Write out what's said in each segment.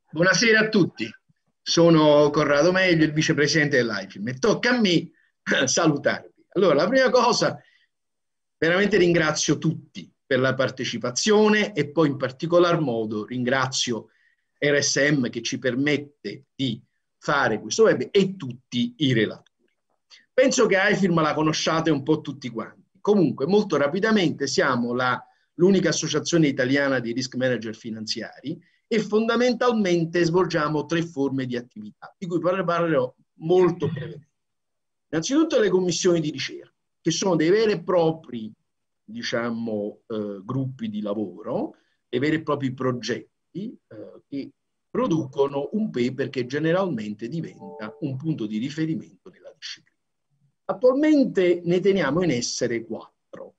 Buonasera a tutti, sono Corrado Meglio, il vicepresidente dell'AIFIM e tocca a me salutarvi. Allora, la prima cosa, veramente ringrazio tutti per la partecipazione e poi in particolar modo ringrazio RSM che ci permette di fare questo web e tutti i relatori. Penso che AIFIRM la conosciate un po' tutti quanti. Comunque, molto rapidamente, siamo l'unica associazione italiana di risk manager finanziari e fondamentalmente svolgiamo tre forme di attività, di cui parlerò molto brevemente. Innanzitutto le commissioni di ricerca, che sono dei veri e propri, diciamo, gruppi di lavoro, dei veri e propri progetti che producono un paper che generalmente diventa un punto di riferimento della disciplina. Attualmente ne teniamo in essere quattro.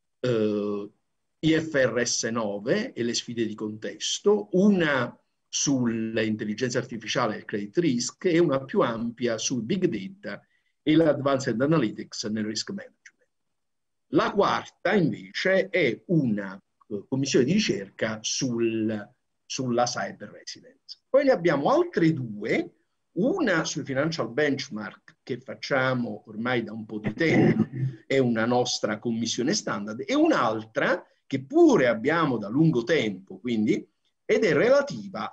IFRS 9 e le sfide di contesto, una sull'intelligenza artificiale e il credit risk e una più ampia sul big data e l'advanced analytics nel risk management. La quarta invece è una commissione di ricerca sulla cyber resilience. Poi ne abbiamo altre due, una sul financial benchmark che facciamo ormai da un po' di tempo, è una nostra commissione standard, e un'altra che pure abbiamo da lungo tempo, quindi, ed è relativa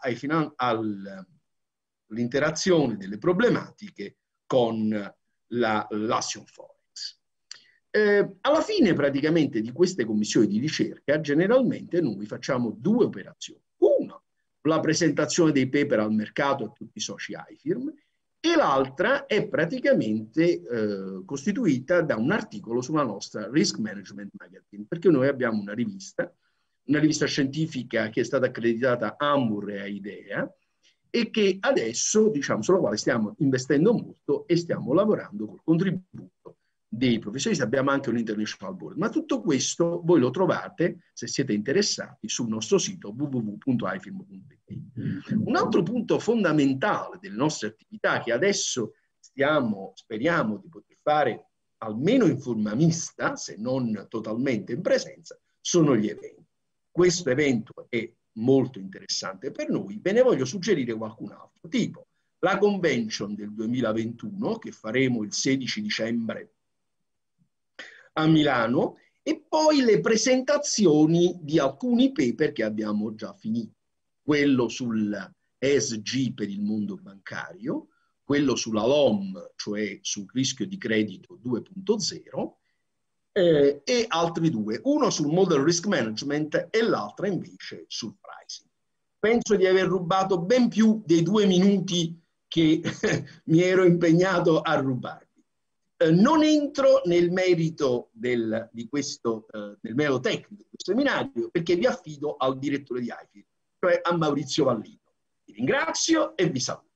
all'interazione delle problematiche con l'Action Forex. Alla fine praticamente di queste commissioni di ricerca generalmente noi facciamo due operazioni. Una, la presentazione dei paper al mercato a tutti i soci AIFIRM, e l'altra è praticamente costituita da un articolo sulla nostra Risk Management Magazine, perché noi abbiamo una rivista scientifica che è stata accreditata a Ambur e a IDEA e che adesso, diciamo, sulla quale stiamo investendo molto e stiamo lavorando col contributo dei professionisti. Abbiamo anche un international board, ma tutto questo voi lo trovate, se siete interessati, sul nostro sito www.ifim.it. Un altro punto fondamentale delle nostre attività che adesso speriamo di poter fare almeno in forma mista, se non totalmente in presenza, sono gli eventi. Questo evento è molto interessante per noi, ve ne voglio suggerire qualcun altro, tipo la convention del 2021 che faremo il 16 dicembre a Milano, e poi le presentazioni di alcuni paper che abbiamo già finito, quello sul ESG per il mondo bancario, quello sulla LOM, cioè sul rischio di credito 2.0, e altri due, uno sul model risk management e l'altra invece sul pricing. Penso di aver rubato ben più dei 2 minuti che mi ero impegnato a rubare. Non entro nel merito del merito tecnico di questo seminario perché vi affido al direttore di AIFI, cioè a Maurizio Vallino. Vi ringrazio e vi saluto.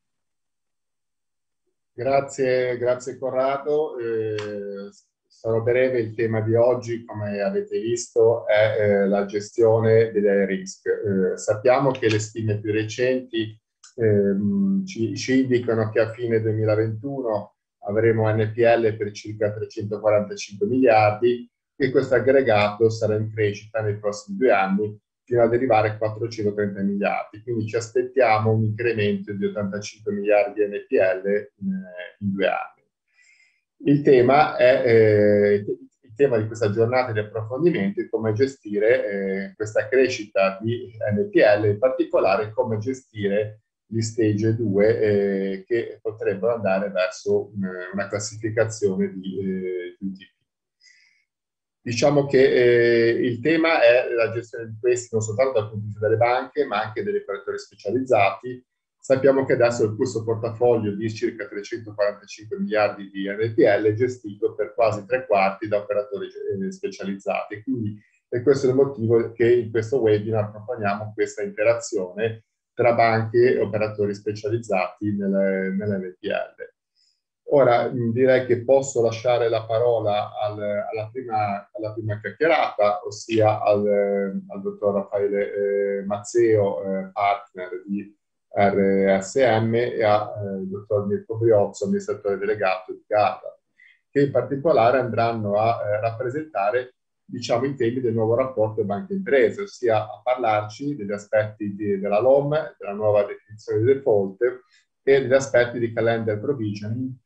Grazie Corrado. Sarò breve. Il tema di oggi, come avete visto, è la gestione delle risk. Sappiamo che le stime più recenti ci indicano che a fine 2021 avremo NPL per circa 345 miliardi e questo aggregato sarà in crescita nei prossimi 2 anni fino ad arrivare a 430 miliardi. Quindi ci aspettiamo un incremento di 85 miliardi NPL in 2 anni. Il tema di questa giornata di approfondimento è come gestire questa crescita di NPL, in particolare come gestire gli stage 2 che potrebbero andare verso una classificazione di UTP. Diciamo che il tema è la gestione di questi non soltanto dal punto di vista delle banche, ma anche degli operatori specializzati. Sappiamo che adesso questo portafoglio di circa 345 miliardi di NPL è gestito per quasi 3/4 da operatori specializzati. Quindi è questo il motivo che in questo webinar proponiamo questa interazione tra banche e operatori specializzati nell'NPL. Ora direi che posso lasciare la parola alla prima chiacchierata, ossia al dottor Raffaele Mazzeo, partner di RSM, e al dottor Mirko Briozzo, amministratore delegato di GATA, che in particolare andranno a rappresentare diciamo, i temi del nuovo rapporto banca-imprese, ossia a parlarci degli aspetti della LOM, della nuova definizione di default e degli aspetti di calendar provisioning,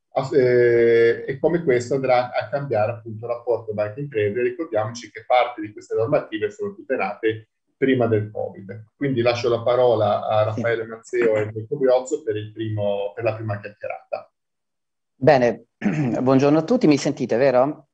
e come questo andrà a cambiare appunto il rapporto banca-imprese. Ricordiamoci che parte di queste normative sono tutte nate prima del Covid. Quindi lascio la parola a Raffaele Mazzeo e Mirko Briozzo per la prima chiacchierata. Bene, buongiorno a tutti, mi sentite, vero?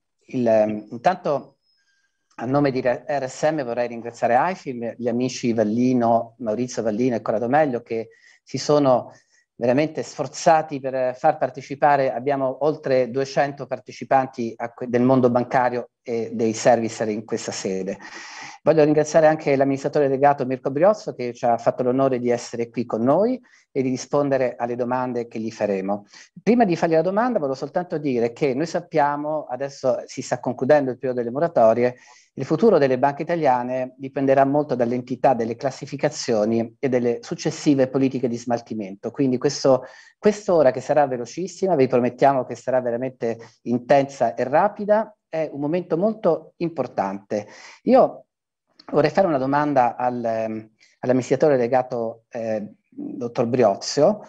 Intanto a nome di RSM vorrei ringraziare AIFIM, gli amici Vallino, Maurizio Vallino e Corrado Meglio, che si sono veramente sforzati per far partecipare. Abbiamo oltre 200 partecipanti del mondo bancario e dei servicer in questa sede. Voglio ringraziare anche l'amministratore delegato Mirko Briozzo, che ci ha fatto l'onore di essere qui con noi e di rispondere alle domande che gli faremo. Prima di fargli la domanda voglio soltanto dire che noi sappiamo, adesso si sta concludendo il periodo delle moratorie, il futuro delle banche italiane dipenderà molto dall'entità delle classificazioni e delle successive politiche di smaltimento. Quindi quest'ora, che sarà velocissima, vi promettiamo che sarà veramente intensa e rapida, è un momento molto importante. Io vorrei fare una domanda all'amministratore delegato dottor Briozzo.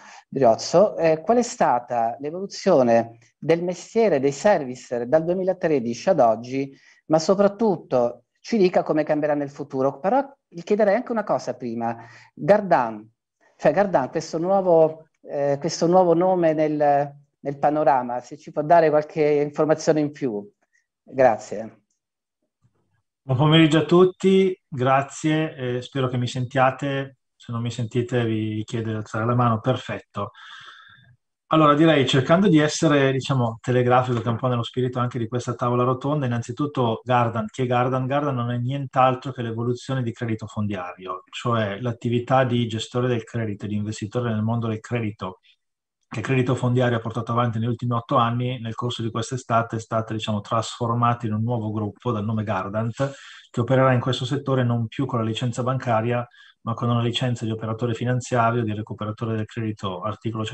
Qual è stata l'evoluzione del mestiere dei servicer dal 2013 ad oggi, ma soprattutto ci dica come cambierà nel futuro. Però gli chiederei anche una cosa prima. Gardan, questo nuovo nome nel panorama, se ci può dare qualche informazione in più. Grazie. Buon pomeriggio a tutti, grazie, spero che mi sentiate. Se non mi sentite vi chiedo di alzare la mano. Perfetto. Allora direi, cercando di essere, diciamo, telegrafico, che è un po' nello spirito anche di questa tavola rotonda, innanzitutto Gardan, che Gardan non è nient'altro che l'evoluzione di credito fondiario, cioè l'attività di gestore del credito, di investitore nel mondo del credito, che Credito Fondiario ha portato avanti negli ultimi 8 anni. Nel corso di quest'estate è stata, diciamo, trasformata in un nuovo gruppo dal nome Gardant, che opererà in questo settore non più con la licenza bancaria, ma con una licenza di operatore finanziario, di recuperatore del credito articolo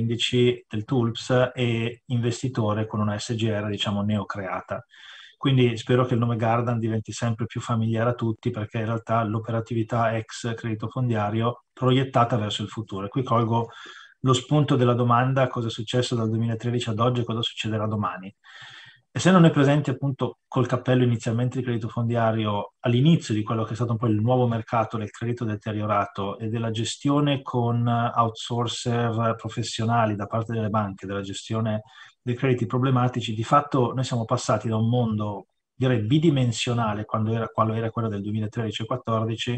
115 del TULPS e investitore con una SGR, diciamo, neocreata. Quindi spero che il nome Gardan diventi sempre più familiare a tutti, perché in realtà l'operatività ex credito fondiario proiettata verso il futuro. E qui colgo lo spunto della domanda: cosa è successo dal 2013 ad oggi e cosa succederà domani. Essendo noi presenti appunto col cappello inizialmente di credito fondiario all'inizio di quello che è stato un po' il nuovo mercato del credito deteriorato e della gestione con outsourcer professionali da parte delle banche, della gestione dei crediti problematici, di fatto noi siamo passati da un mondo, direi, bidimensionale quando era quello del 2013-2014,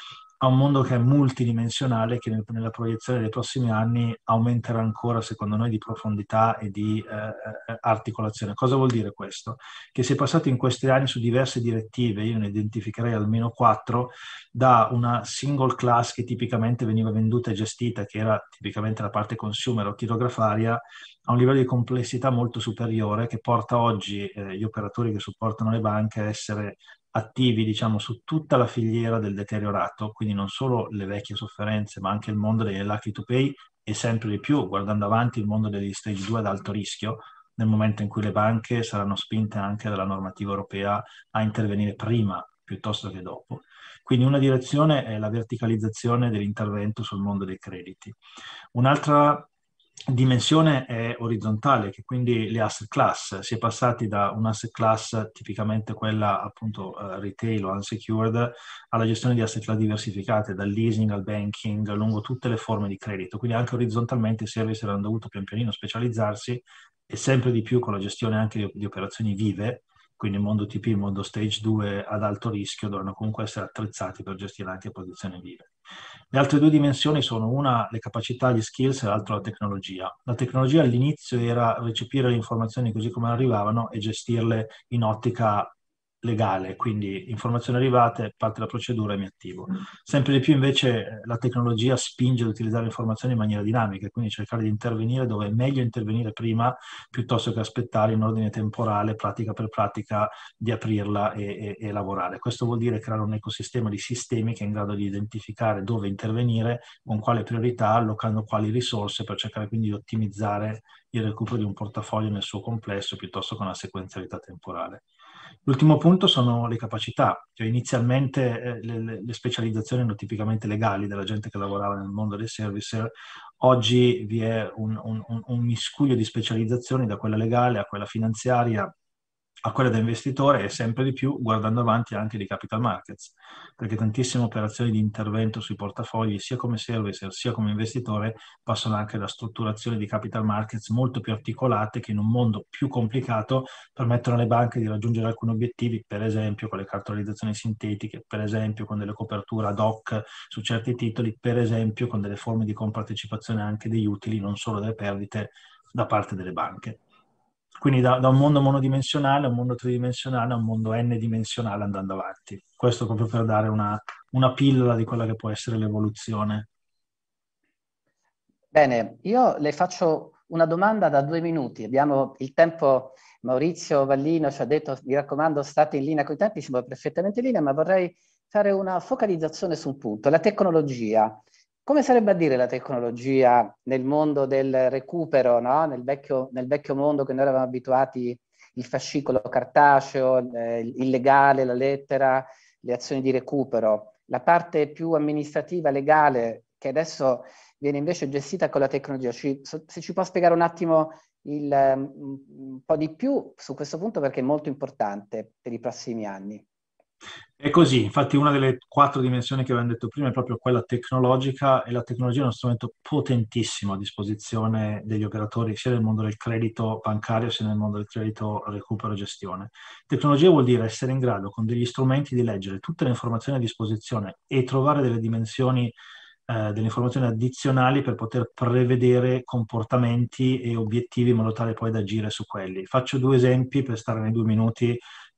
a un mondo che è multidimensionale, che nella proiezione dei prossimi anni aumenterà ancora, secondo noi, di profondità e di articolazione. Cosa vuol dire questo? Che si è passati in questi anni su diverse direttive, io ne identificherei almeno 4, da una single class che tipicamente veniva venduta e gestita, che era tipicamente la parte consumer o chirografaria, a un livello di complessità molto superiore, che porta oggi gli operatori che supportano le banche a essere attivi, diciamo, su tutta la filiera del deteriorato, quindi non solo le vecchie sofferenze, ma anche il mondo degli lucky to pay e sempre di più, guardando avanti, il mondo degli stage 2 ad alto rischio, nel momento in cui le banche saranno spinte anche dalla normativa europea a intervenire prima piuttosto che dopo. Quindi una direzione è la verticalizzazione dell'intervento sul mondo dei crediti. Un'altra dimensione è orizzontale, che quindi le asset class. Si è passati da un asset class tipicamente quella appunto retail o unsecured, alla gestione di asset class diversificate, dal leasing al banking, lungo tutte le forme di credito. Quindi anche orizzontalmente i service hanno dovuto pian pianino specializzarsi, e sempre di più con la gestione anche di operazioni vive, quindi il mondo TP, il mondo stage 2 ad alto rischio, dovranno comunque essere attrezzati per gestire anche posizioni vive. Le altre due dimensioni sono una le capacità, gli skills, e l'altra la tecnologia. La tecnologia all'inizio era recepire le informazioni così come arrivavano e gestirle in ottica legale, quindi informazioni arrivate, parte la procedura e mi attivo. Sempre di più invece la tecnologia spinge ad utilizzare informazioni in maniera dinamica, quindi cercare di intervenire dove è meglio intervenire prima piuttosto che aspettare in ordine temporale, pratica per pratica, di aprirla e lavorare. Questo vuol dire creare un ecosistema di sistemi che è in grado di identificare dove intervenire, con quale priorità, allocando quali risorse, per cercare quindi di ottimizzare il recupero di un portafoglio nel suo complesso piuttosto che una sequenzialità temporale. L'ultimo punto sono le capacità, cioè inizialmente le specializzazioni erano tipicamente legali della gente che lavorava nel mondo dei servicer. Oggi vi è un miscuglio di specializzazioni, da quella legale a quella finanziaria a quella da investitore, e sempre di più guardando avanti anche di capital markets, perché tantissime operazioni di intervento sui portafogli, sia come servicer sia come investitore, passano anche da strutturazioni di capital markets molto più articolate, che in un mondo più complicato permettono alle banche di raggiungere alcuni obiettivi, per esempio con le cartolarizzazioni sintetiche, per esempio con delle coperture ad hoc su certi titoli, per esempio con delle forme di compartecipazione anche degli utili, non solo delle perdite, da parte delle banche. Quindi da un mondo monodimensionale a un mondo tridimensionale a un mondo n-dimensionale andando avanti. Questo proprio per dare una pillola di quella che può essere l'evoluzione. Bene, io le faccio una domanda da 2 minuti. Abbiamo il tempo, Maurizio Vallino ci ha detto, mi raccomando, state in linea con i tempi, siamo perfettamente in linea, ma vorrei fare una focalizzazione su un punto, la tecnologia. Come sarebbe a dire la tecnologia nel mondo del recupero, no? Nel vecchio mondo che noi eravamo abituati, il fascicolo cartaceo, illegale, la lettera, le azioni di recupero, la parte più amministrativa, legale, che adesso viene invece gestita con la tecnologia. Se ci può spiegare un attimo un po' di più su questo punto, perché è molto importante per i prossimi anni. È così, infatti una delle 4 dimensioni che avevamo detto prima è proprio quella tecnologica, e la tecnologia è uno strumento potentissimo a disposizione degli operatori sia nel mondo del credito bancario sia nel mondo del credito recupero e gestione. Tecnologia vuol dire essere in grado con degli strumenti di leggere tutte le informazioni a disposizione e trovare delle dimensioni, delle informazioni addizionali per poter prevedere comportamenti e obiettivi in modo tale poi da agire su quelli. Faccio 2 esempi per stare nei 2 minuti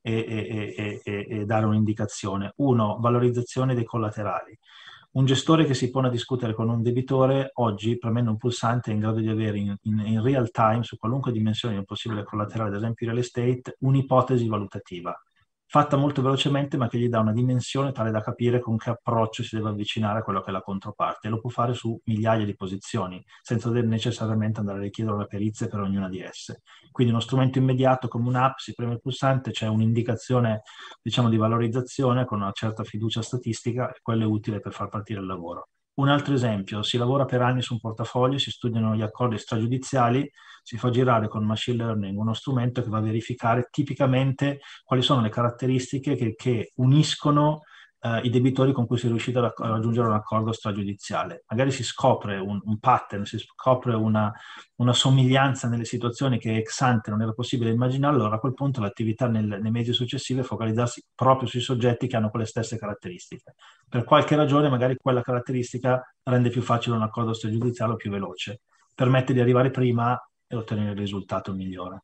e dare un'indicazione. 1, valorizzazione dei collaterali. Un gestore che si pone a discutere con un debitore oggi, premendo un pulsante, è in grado di avere in real time, su qualunque dimensione di un possibile collaterale, ad esempio real estate, un'ipotesi valutativa, fatta molto velocemente, ma che gli dà una dimensione tale da capire con che approccio si deve avvicinare a quello che è la controparte. E lo può fare su migliaia di posizioni, senza dover necessariamente andare a richiedere una perizia per ognuna di esse. Quindi uno strumento immediato come un'app, si preme il pulsante, c'è un'indicazione, diciamo, di valorizzazione con una certa fiducia statistica, e quello è utile per far partire il lavoro. Un altro esempio: si lavora per anni su un portafoglio, si studiano gli accordi stragiudiziali, si fa girare con machine learning uno strumento che va a verificare tipicamente quali sono le caratteristiche che uniscono i debitori con cui si è riuscito a raggiungere un accordo stragiudiziale. Magari si scopre un pattern, si scopre una somiglianza nelle situazioni che ex ante non era possibile immaginare. Allora a quel punto l'attività nei mesi successivi è focalizzarsi proprio sui soggetti che hanno quelle stesse caratteristiche. Per qualche ragione magari quella caratteristica rende più facile un accordo stragiudiziale o più veloce, permette di arrivare prima e ottenere il risultato migliore.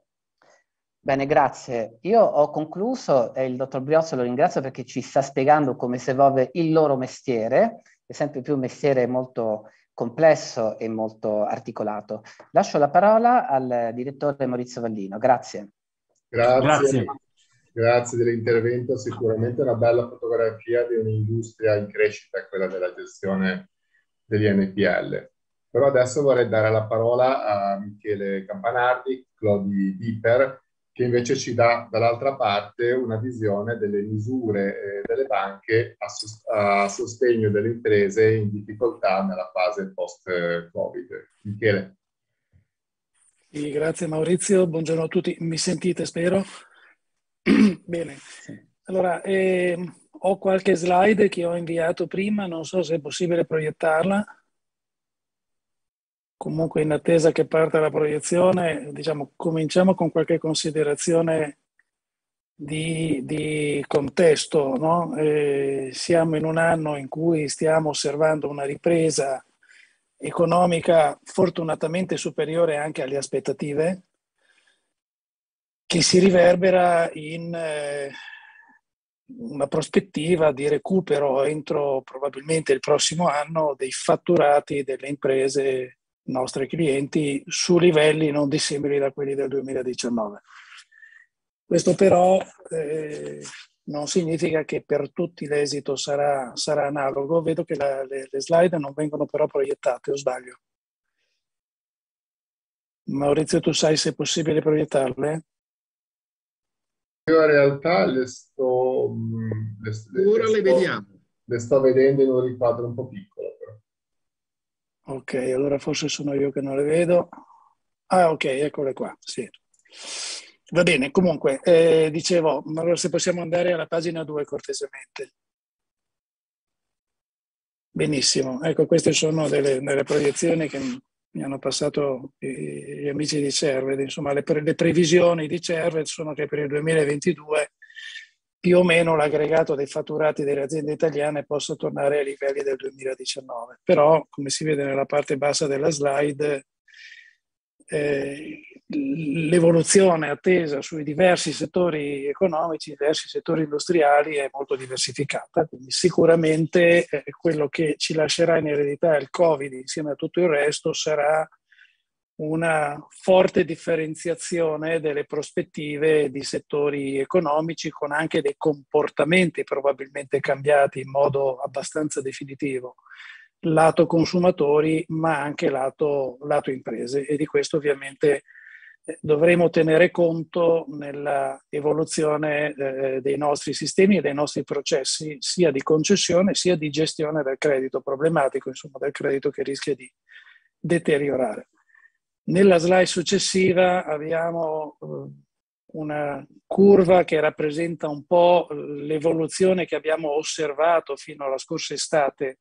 Bene, grazie. Io ho concluso e il dottor Briozzo lo ringrazio perché ci sta spiegando come si evolve il loro mestiere, è sempre più un mestiere molto complesso e molto articolato. Lascio la parola al direttore Maurizio Vallino. Grazie. Grazie, Grazie. grazie dell'intervento. Sicuramente una bella fotografia di un'industria in crescita, quella della gestione degli NPL. Però adesso vorrei dare la parola a Michele Campanardi, Clodi Piper, che invece ci dà dall'altra parte una visione delle misure delle banche a sostegno delle imprese in difficoltà nella fase post-Covid. Michele. Sì, grazie Maurizio, buongiorno a tutti. Mi sentite, spero? Bene, allora ho qualche slide che ho inviato prima, non so se è possibile proiettarla. Comunque in attesa che parta la proiezione, diciamo, cominciamo con qualche considerazione di contesto, no? Siamo in un anno in cui stiamo osservando una ripresa economica fortunatamente superiore anche alle aspettative, che si riverbera in una prospettiva di recupero entro probabilmente il prossimo anno dei fatturati delle imprese nostri clienti su livelli non dissimili da quelli del 2019. Questo però non significa che per tutti l'esito sarà analogo. Vedo che le slide non vengono però proiettate, o sbaglio? Maurizio, tu sai se è possibile proiettarle? Io in realtà Ora le vediamo. le sto vedendo in un riquadro un po' piccolo, però. Ok, allora forse sono io che non le vedo. Ah, ok, eccole qua, sì. Va bene, comunque, dicevo, allora se possiamo andare alla pagina 2 cortesemente. Benissimo, ecco, queste sono delle proiezioni che mi hanno passato gli amici di Cerved. Insomma, le previsioni di Cerved sono che per il 2022 più o meno l'aggregato dei fatturati delle aziende italiane possa tornare ai livelli del 2019. Però, come si vede nella parte bassa della slide, l'evoluzione attesa sui diversi settori economici, diversi settori industriali è molto diversificata, quindi sicuramente quello che ci lascerà in eredità il Covid insieme a tutto il resto sarà una forte differenziazione delle prospettive di settori economici con anche dei comportamenti probabilmente cambiati in modo abbastanza definitivo, lato consumatori ma anche lato imprese, e di questo ovviamente dovremo tenere conto nella evoluzione dei nostri sistemi e dei nostri processi sia di concessione sia di gestione del credito problematico, insomma del credito che rischia di deteriorare. Nella slide successiva abbiamo una curva che rappresenta un po' l'evoluzione che abbiamo osservato fino alla scorsa estate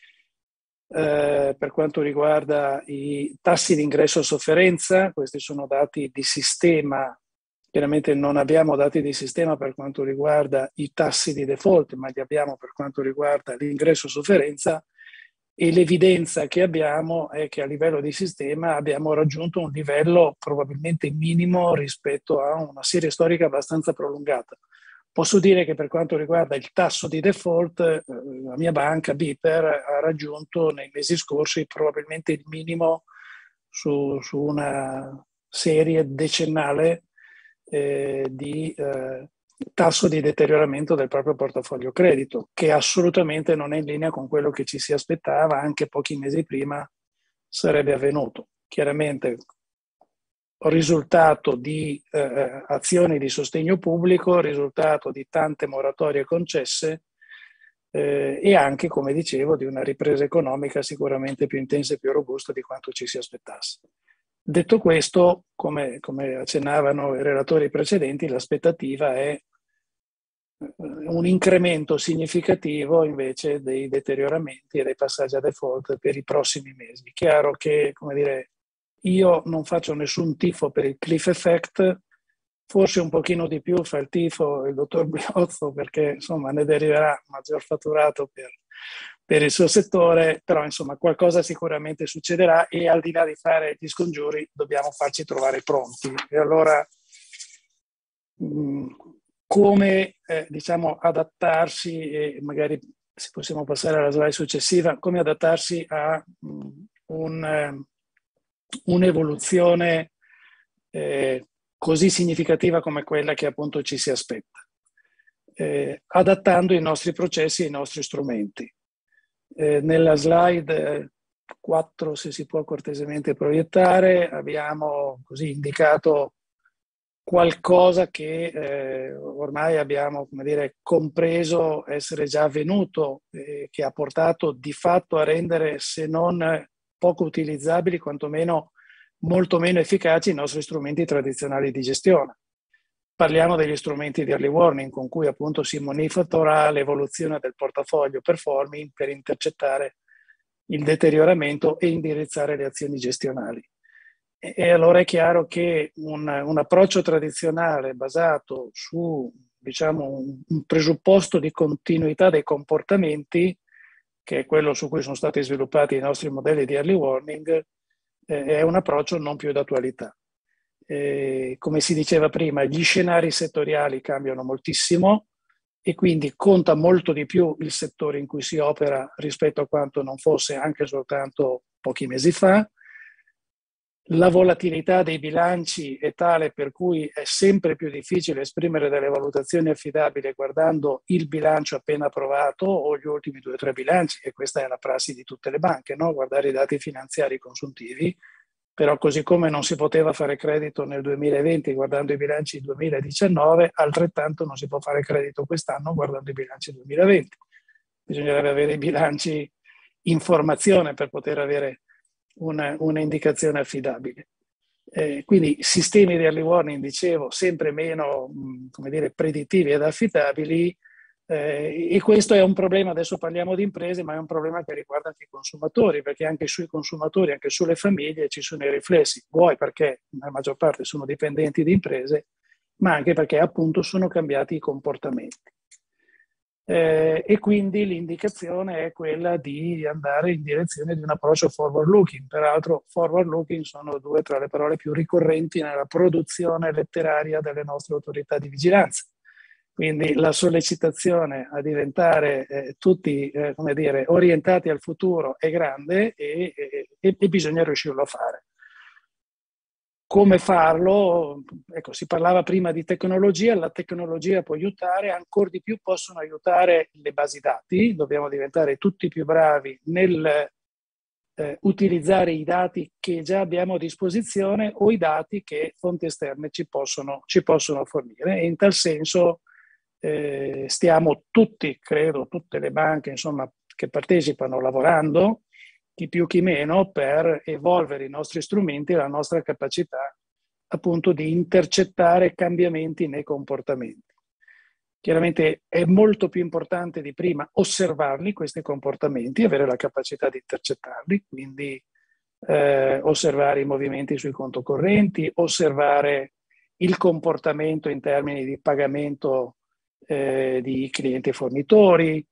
per quanto riguarda i tassi di ingresso a sofferenza. Questi sono dati di sistema. Chiaramente non abbiamo dati di sistema per quanto riguarda i tassi di default, ma li abbiamo per quanto riguarda l'ingresso a sofferenza, e l'evidenza che abbiamo è che a livello di sistema abbiamo raggiunto un livello probabilmente minimo rispetto a una serie storica abbastanza prolungata. Posso dire che per quanto riguarda il tasso di default, la mia banca, BPER, ha raggiunto nei mesi scorsi probabilmente il minimo su una serie decennale di tasso di deterioramento del proprio portafoglio credito, che assolutamente non è in linea con quello che ci si aspettava anche pochi mesi prima sarebbe avvenuto. Chiaramente risultato di azioni di sostegno pubblico, risultato di tante moratorie concesse e anche, come dicevo, di una ripresa economica sicuramente più intensa e più robusta di quanto ci si aspettasse. Detto questo, come accennavano i relatori precedenti, l'aspettativa è un incremento significativo invece dei deterioramenti e dei passaggi a default per i prossimi mesi. Chiaro che, come dire, io non faccio nessun tifo per il cliff effect, forse un pochino di più fa il tifo il dottor Briozzo, perché insomma ne deriverà maggior fatturato per il suo settore, però insomma qualcosa sicuramente succederà, e al di là di fare gli scongiuri dobbiamo farci trovare pronti. E allora come diciamo adattarsi, e magari se possiamo passare alla slide successiva, come adattarsi a un'evoluzione così significativa come quella che appunto ci si aspetta, adattando i nostri processi e i nostri strumenti. Nella slide 4, se si può cortesemente proiettare, abbiamo così indicato qualcosa che ormai abbiamo, come dire, compreso essere già avvenuto, che ha portato di fatto a rendere, se non poco utilizzabili, quantomeno molto meno efficaci i nostri strumenti tradizionali di gestione. Parliamo degli strumenti di early warning, con cui appunto si monitora l'evoluzione del portafoglio performing per intercettare il deterioramento e indirizzare le azioni gestionali. E allora è chiaro che un approccio tradizionale basato su, diciamo, un presupposto di continuità dei comportamenti, che è quello su cui sono stati sviluppati i nostri modelli di early warning, è un approccio non più d'attualità. Come si diceva prima, gli scenari settoriali cambiano moltissimo e quindi conta molto di più il settore in cui si opera rispetto a quanto non fosse anche soltanto pochi mesi fa. La volatilità dei bilanci è tale per cui è sempre più difficile esprimere delle valutazioni affidabili guardando il bilancio appena approvato o gli ultimi 2 o 3 bilanci, e questa è la prassi di tutte le banche, no? Guardare i dati finanziari consuntivi però così come non si poteva fare credito nel 2020 guardando i bilanci 2019, altrettanto non si può fare credito quest'anno guardando i bilanci 2020. Bisognerebbe avere i bilanci in formazione per poter avere una indicazione affidabile. Quindi sistemi di early warning, dicevo, sempre meno predittivi ed affidabili, e questo è un problema. Adesso parliamo di imprese, ma è un problema che riguarda anche i consumatori, perché anche sui consumatori, anche sulle famiglie ci sono i riflessi, vuoi perché la maggior parte sono dipendenti di imprese, ma anche perché appunto sono cambiati i comportamenti. E quindi l'indicazione è quella di andare in direzione di un approccio forward looking. Peraltro forward looking sono due tra le parole più ricorrenti nella produzione letteraria delle nostre autorità di vigilanza. Quindi la sollecitazione a diventare tutti orientati al futuro è grande e bisogna riuscirlo a fare. Come farlo? Ecco, si parlava prima di tecnologia, la tecnologia può aiutare, ancora di più possono aiutare le basi dati, dobbiamo diventare tutti più bravi nel utilizzare i dati che già abbiamo a disposizione o i dati che fonti esterne ci possono fornire, e in tal senso stiamo tutti, credo, tutte le banche insomma, che partecipano lavorando, chi più chi meno, per evolvere i nostri strumenti e la nostra capacità appunto di intercettare cambiamenti nei comportamenti. Chiaramente è molto più importante di prima osservarli questi comportamenti, avere la capacità di intercettarli, quindi osservare i movimenti sui conto correnti, osservare il comportamento in termini di pagamento di clienti e fornitori,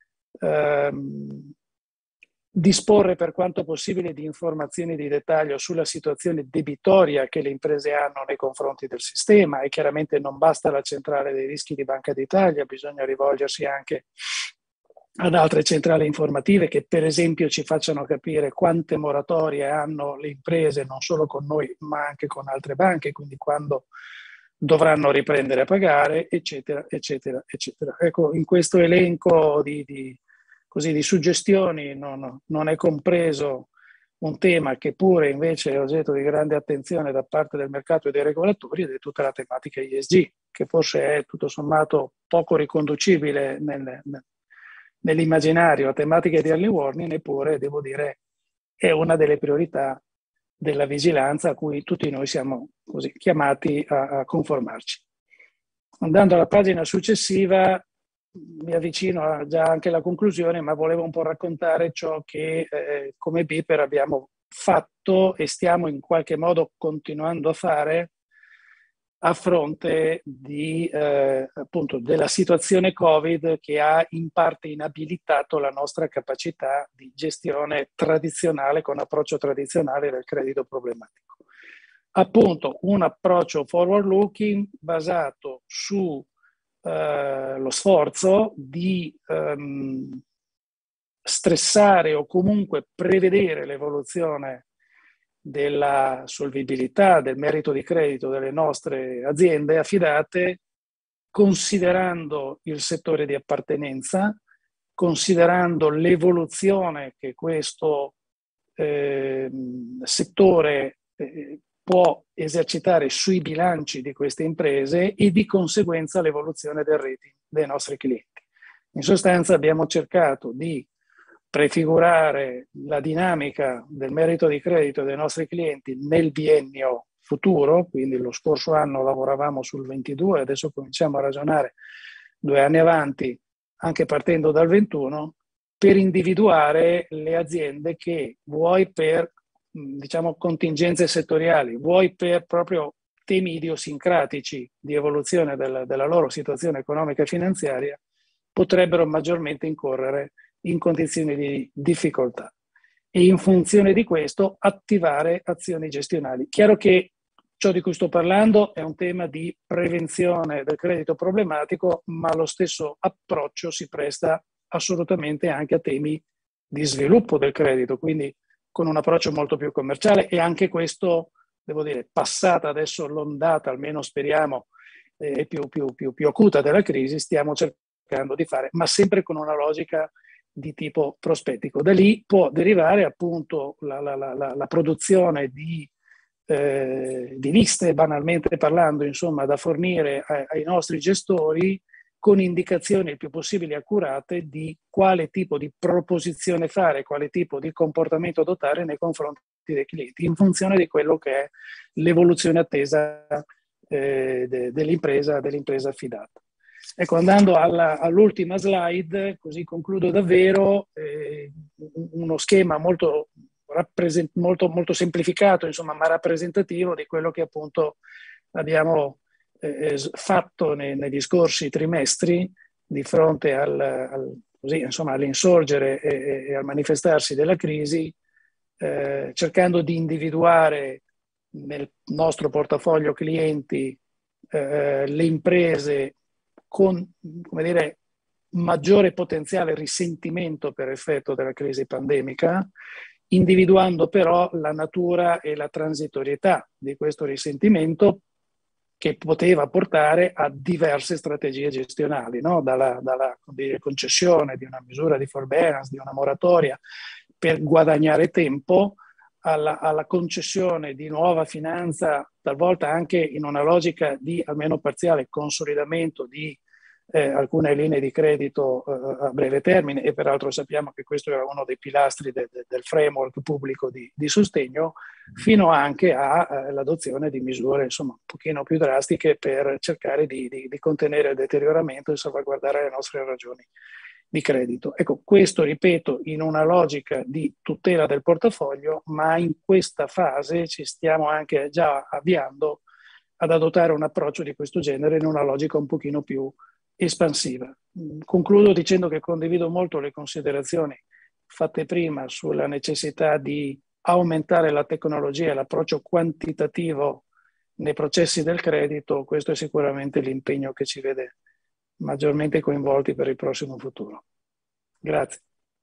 disporre per quanto possibile di informazioni di dettaglio sulla situazione debitoria che le imprese hanno nei confronti del sistema, e chiaramente non basta la centrale dei rischi di Banca d'Italia, bisogna rivolgersi anche ad altre centrali informative che per esempio ci facciano capire quante moratorie hanno le imprese, non solo con noi ma anche con altre banche, quindi quando dovranno riprendere a pagare, eccetera, eccetera, eccetera. Ecco, in questo elenco di suggestioni non è compreso un tema che pure invece è oggetto di grande attenzione da parte del mercato e dei regolatori, ed è tutta la tematica ESG, che forse è tutto sommato poco riconducibile nell'immaginario a tematiche di early warning, eppure devo dire è una delle priorità della vigilanza a cui tutti noi siamo così chiamati a conformarci. Andando alla pagina successiva, mi avvicino già anche alla conclusione, ma volevo un po' raccontare ciò che come BPER abbiamo fatto e stiamo in qualche modo continuando a fare a fronte appunto della situazione Covid, che ha in parte inabilitato la nostra capacità di gestione tradizionale, con approccio tradizionale del credito problematico. Appunto un approccio forward looking basato su lo sforzo di stressare o comunque prevedere l'evoluzione della solvibilità, del merito di credito delle nostre aziende affidate, considerando il settore di appartenenza, considerando l'evoluzione che questo settore può esercitare sui bilanci di queste imprese e di conseguenza l'evoluzione del rating dei nostri clienti. In sostanza abbiamo cercato di prefigurare la dinamica del merito di credito dei nostri clienti nel biennio futuro, quindi lo scorso anno lavoravamo sul 22, adesso cominciamo a ragionare 2 anni avanti, anche partendo dal 21, per individuare le aziende che, vuoi per contingenze settoriali, vuoi per proprio temi idiosincratici di evoluzione della loro situazione economica e finanziaria, potrebbero maggiormente incorrere in condizioni di difficoltà, e in funzione di questo attivare azioni gestionali. Chiaro che ciò di cui sto parlando è un tema di prevenzione del credito problematico, ma lo stesso approccio si presta assolutamente anche a temi di sviluppo del credito, quindi con un approccio molto più commerciale, e anche questo, devo dire, passata adesso l'ondata, almeno speriamo, più acuta della crisi, stiamo cercando di fare, ma sempre con una logica di tipo prospettico. Da lì può derivare appunto la produzione di di liste, banalmente parlando, insomma, da fornire ai nostri gestori, con indicazioni il più possibile accurate di quale tipo di proposizione fare, quale tipo di comportamento adottare nei confronti dei clienti, in funzione di quello che è l'evoluzione attesa dell'impresa affidata. Ecco, andando all'ultima slide, così concludo davvero, uno schema molto semplificato, insomma, ma rappresentativo di quello che appunto abbiamo fatto negli scorsi trimestri di fronte all'insorgere e al manifestarsi della crisi, cercando di individuare nel nostro portafoglio clienti le imprese con, come dire, maggiore potenziale risentimento per effetto della crisi pandemica, individuando però la natura e la transitorietà di questo risentimento, che poteva portare a diverse strategie gestionali, no? dalla concessione di una misura di forbearance, di una moratoria per guadagnare tempo, alla concessione di nuova finanza, talvolta anche in una logica di almeno parziale consolidamento di alcune linee di credito a breve termine, e peraltro sappiamo che questo era uno dei pilastri del framework pubblico di sostegno, fino anche all'adozione di misure insomma un pochino più drastiche per cercare di contenere il deterioramento e salvaguardare le nostre ragioni di credito. Ecco, questo, ripeto, in una logica di tutela del portafoglio, ma in questa fase ci stiamo anche già avviando ad adottare un approccio di questo genere in una logica un pochino più espansiva. Concludo dicendo che condivido molto le considerazioni fatte prima sulla necessità di aumentare la tecnologia e l'approccio quantitativo nei processi del credito. Questo è sicuramente l'impegno che ci vede maggiormente coinvolti per il prossimo futuro. Grazie.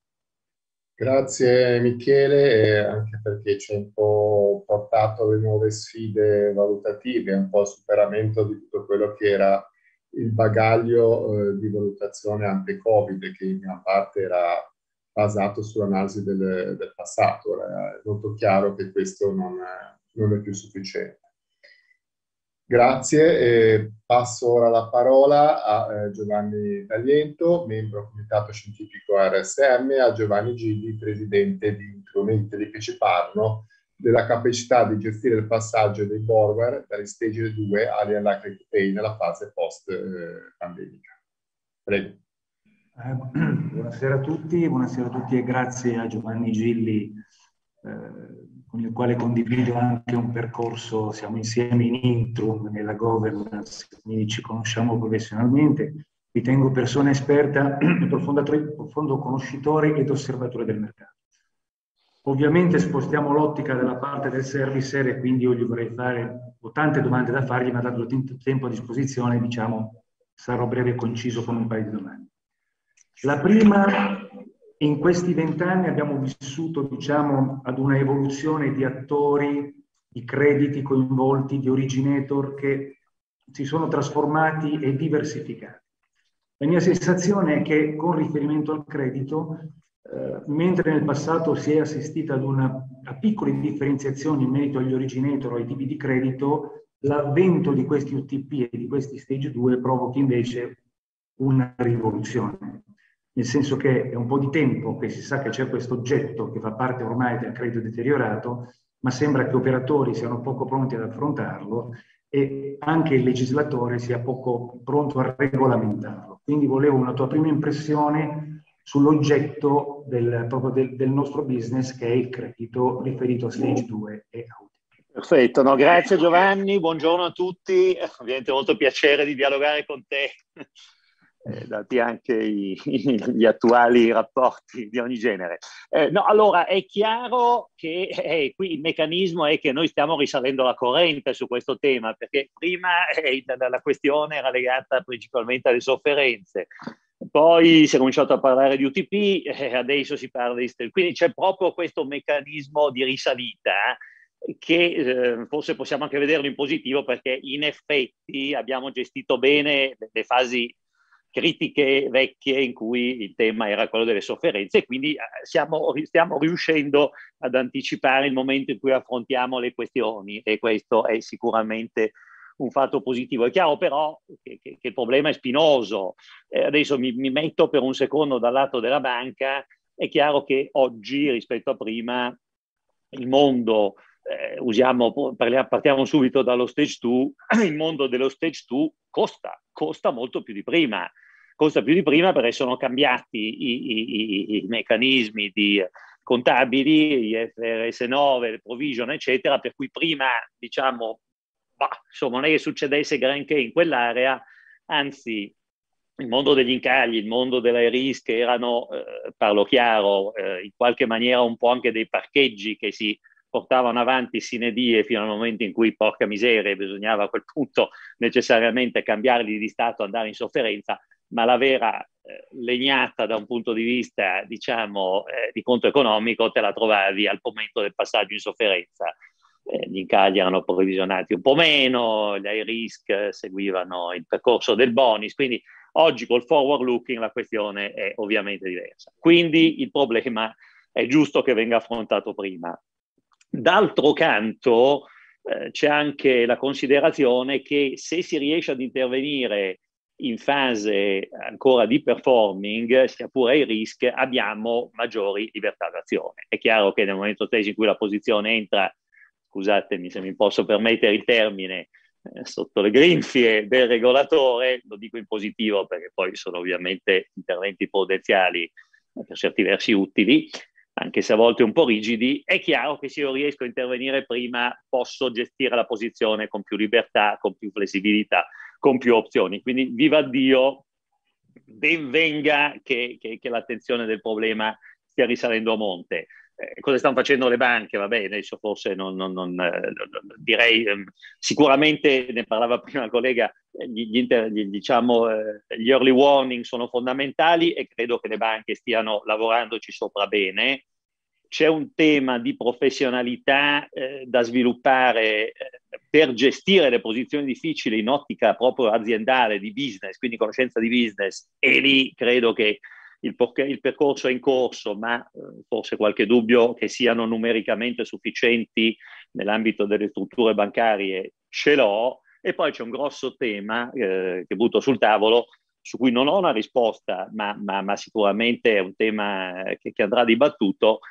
Grazie Michele, anche perché ci hai un po' portato alle nuove sfide valutative, un po' il superamento di tutto quello che era il bagaglio di valutazione ante-Covid, che in gran parte era basato sull'analisi del passato. Ora è molto chiaro che questo non è più sufficiente. Grazie. Passo ora la parola a Giovanni Tagliento, membro Comitato Scientifico RSM, a Giovanni Gilli, presidente di Instrumenti che ci parlano della capacità di gestire il passaggio dei borrower dagli stage 2 agli unlikely to pay nella fase post-pandemica. Prego. Buonasera a tutti e grazie a Giovanni Gilli, con il quale condivido anche un percorso, siamo insieme in Intrum nella governance, quindi ci conosciamo professionalmente. Ritengo persona esperta, profondo conoscitore ed osservatore del mercato. Ovviamente spostiamo l'ottica dalla parte del servicer e quindi io gli vorrei fare, ho tante domande da fargli, ma dato il tempo a disposizione, diciamo, sarò breve e conciso con un paio di domande. La prima, in questi 20 anni abbiamo vissuto, diciamo, ad una evoluzione di attori, di crediti coinvolti, di originator che si sono trasformati e diversificati. La mia sensazione è che con riferimento al credito, mentre nel passato si è assistita a piccole differenziazioni in merito agli originator o ai tipi di credito, l'avvento di questi UTP e di questi stage 2 provoca invece una rivoluzione. Nel senso che è un po' di tempo che si sa che c'è questo oggetto che fa parte ormai del credito deteriorato, ma sembra che operatori siano poco pronti ad affrontarlo e anche il legislatore sia poco pronto a regolamentarlo. Quindi volevo una tua prima impressione sull'oggetto del nostro business, che è il credito riferito a stage 2 e a UTP. Perfetto, no, grazie Giovanni, buongiorno a tutti, ovviamente molto piacere di dialogare con te, dati anche gli attuali rapporti di ogni genere. No, allora è chiaro che qui il meccanismo è che noi stiamo risalendo la corrente su questo tema, perché prima la questione era legata principalmente alle sofferenze, poi si è cominciato a parlare di UTP, adesso si parla di stage, quindi c'è proprio questo meccanismo di risalita che forse possiamo anche vederlo in positivo, perché in effetti abbiamo gestito bene le fasi critiche vecchie in cui il tema era quello delle sofferenze, e quindi stiamo riuscendo ad anticipare il momento in cui affrontiamo le questioni, e questo è sicuramente un fatto positivo. È chiaro però che il problema è spinoso. Adesso mi metto per un secondo dal lato della banca. È chiaro che oggi rispetto a prima il mondo, partiamo subito dallo stage 2, il mondo dello stage 2 costa molto più di prima. Costa più di prima perché sono cambiati i meccanismi contabili, IFRS 9, il provision, eccetera, per cui prima, diciamo, insomma, non è che succedesse granché in quell'area, anzi, il mondo degli incagli, il mondo delle risk erano, parlo chiaro, in qualche maniera un po' anche dei parcheggi che si portavano avanti sine die fino al momento in cui, porca miseria, bisognava a quel punto necessariamente cambiarli di stato, andare in sofferenza, ma la vera legnata da un punto di vista, diciamo, di conto economico te la trovavi al momento del passaggio in sofferenza. Gli incagli erano provvisionati un po' meno, gli high risk seguivano il percorso del bonus, quindi oggi col forward looking la questione è ovviamente diversa. Quindi il problema è giusto che venga affrontato prima. D'altro canto c'è anche la considerazione che se si riesce ad intervenire in fase ancora di performing, sia pure ai risk, abbiamo maggiori libertà d'azione. È chiaro che nel momento stesso in cui la posizione entra, scusatemi se mi posso permettere il termine, sotto le grinfie del regolatore, lo dico in positivo perché poi sono ovviamente interventi prudenziali per certi versi utili, anche se a volte un po' rigidi, è chiaro che se io riesco a intervenire prima posso gestire la posizione con più libertà, con più flessibilità, con più opzioni. Quindi viva Dio, ben venga che l'attenzione del problema stia risalendo a monte. Cosa stanno facendo le banche? Va bene, adesso forse non direi, sicuramente ne parlava prima il collega, diciamo, gli early warning sono fondamentali e credo che le banche stiano lavorandoci sopra bene. C'è un tema di professionalità da sviluppare per gestire le posizioni difficili in ottica proprio aziendale, di business, quindi conoscenza di business, e lì credo che il percorso è in corso, ma forse qualche dubbio che siano numericamente sufficienti nell'ambito delle strutture bancarie ce l'ho. E poi c'è un grosso tema che butto sul tavolo, su cui non ho una risposta, ma sicuramente è un tema che andrà dibattuto.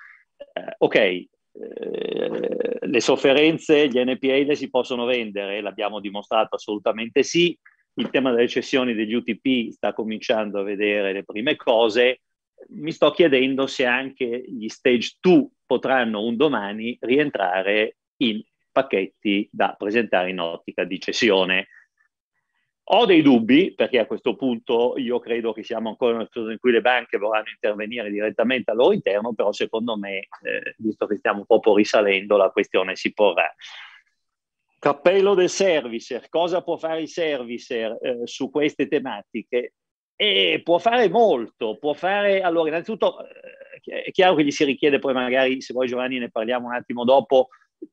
Le sofferenze, gli NPA le si possono vendere, l'abbiamo dimostrato assolutamente sì. Il tema delle cessioni degli UTP sta cominciando a vedere le prime cose. Mi sto chiedendo se anche gli stage 2 potranno un domani rientrare in pacchetti da presentare in ottica di cessione. Ho dei dubbi, perché a questo punto io credo che siamo ancora in una situazione in cui le banche vorranno intervenire direttamente al loro interno, però secondo me, visto che stiamo un po' risalendo, la questione si porrà. Cappello del servicer, cosa può fare il servicer su queste tematiche? Può fare molto, può fare, allora innanzitutto è chiaro che gli si richiede, poi magari se vuoi Giovanni ne parliamo un attimo dopo,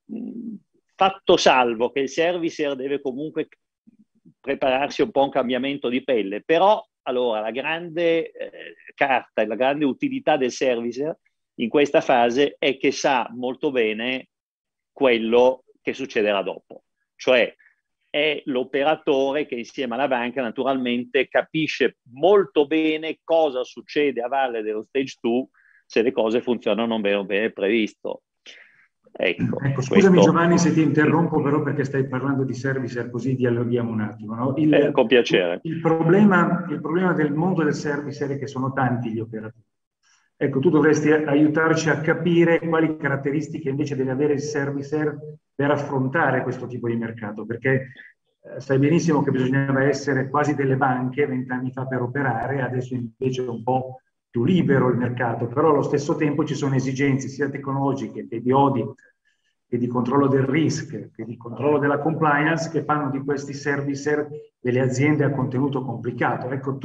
fatto salvo che il servicer deve comunque prepararsi un po' a un cambiamento di pelle, però allora la grande carta e la grande utilità del servicer in questa fase è che sa molto bene quello che succederà dopo, cioè è l'operatore che insieme alla banca naturalmente capisce molto bene cosa succede a valle dello stage 2 se le cose funzionano bene previsto. Ecco, scusami Giovanni se ti interrompo però perché stai parlando di servicer, così dialoghiamo un attimo. No? Con piacere. Il problema del mondo del servicer è che sono tanti gli operatori. Ecco, tu dovresti aiutarci a capire quali caratteristiche invece deve avere il servicer per affrontare questo tipo di mercato, perché sai benissimo che bisognava essere quasi delle banche 20 anni fa per operare, adesso invece è un po' più libero il mercato, però allo stesso tempo ci sono esigenze sia tecnologiche che di audit, che di controllo del risk, che di controllo della compliance, che fanno di questi servicer delle aziende a contenuto complicato. Ecco,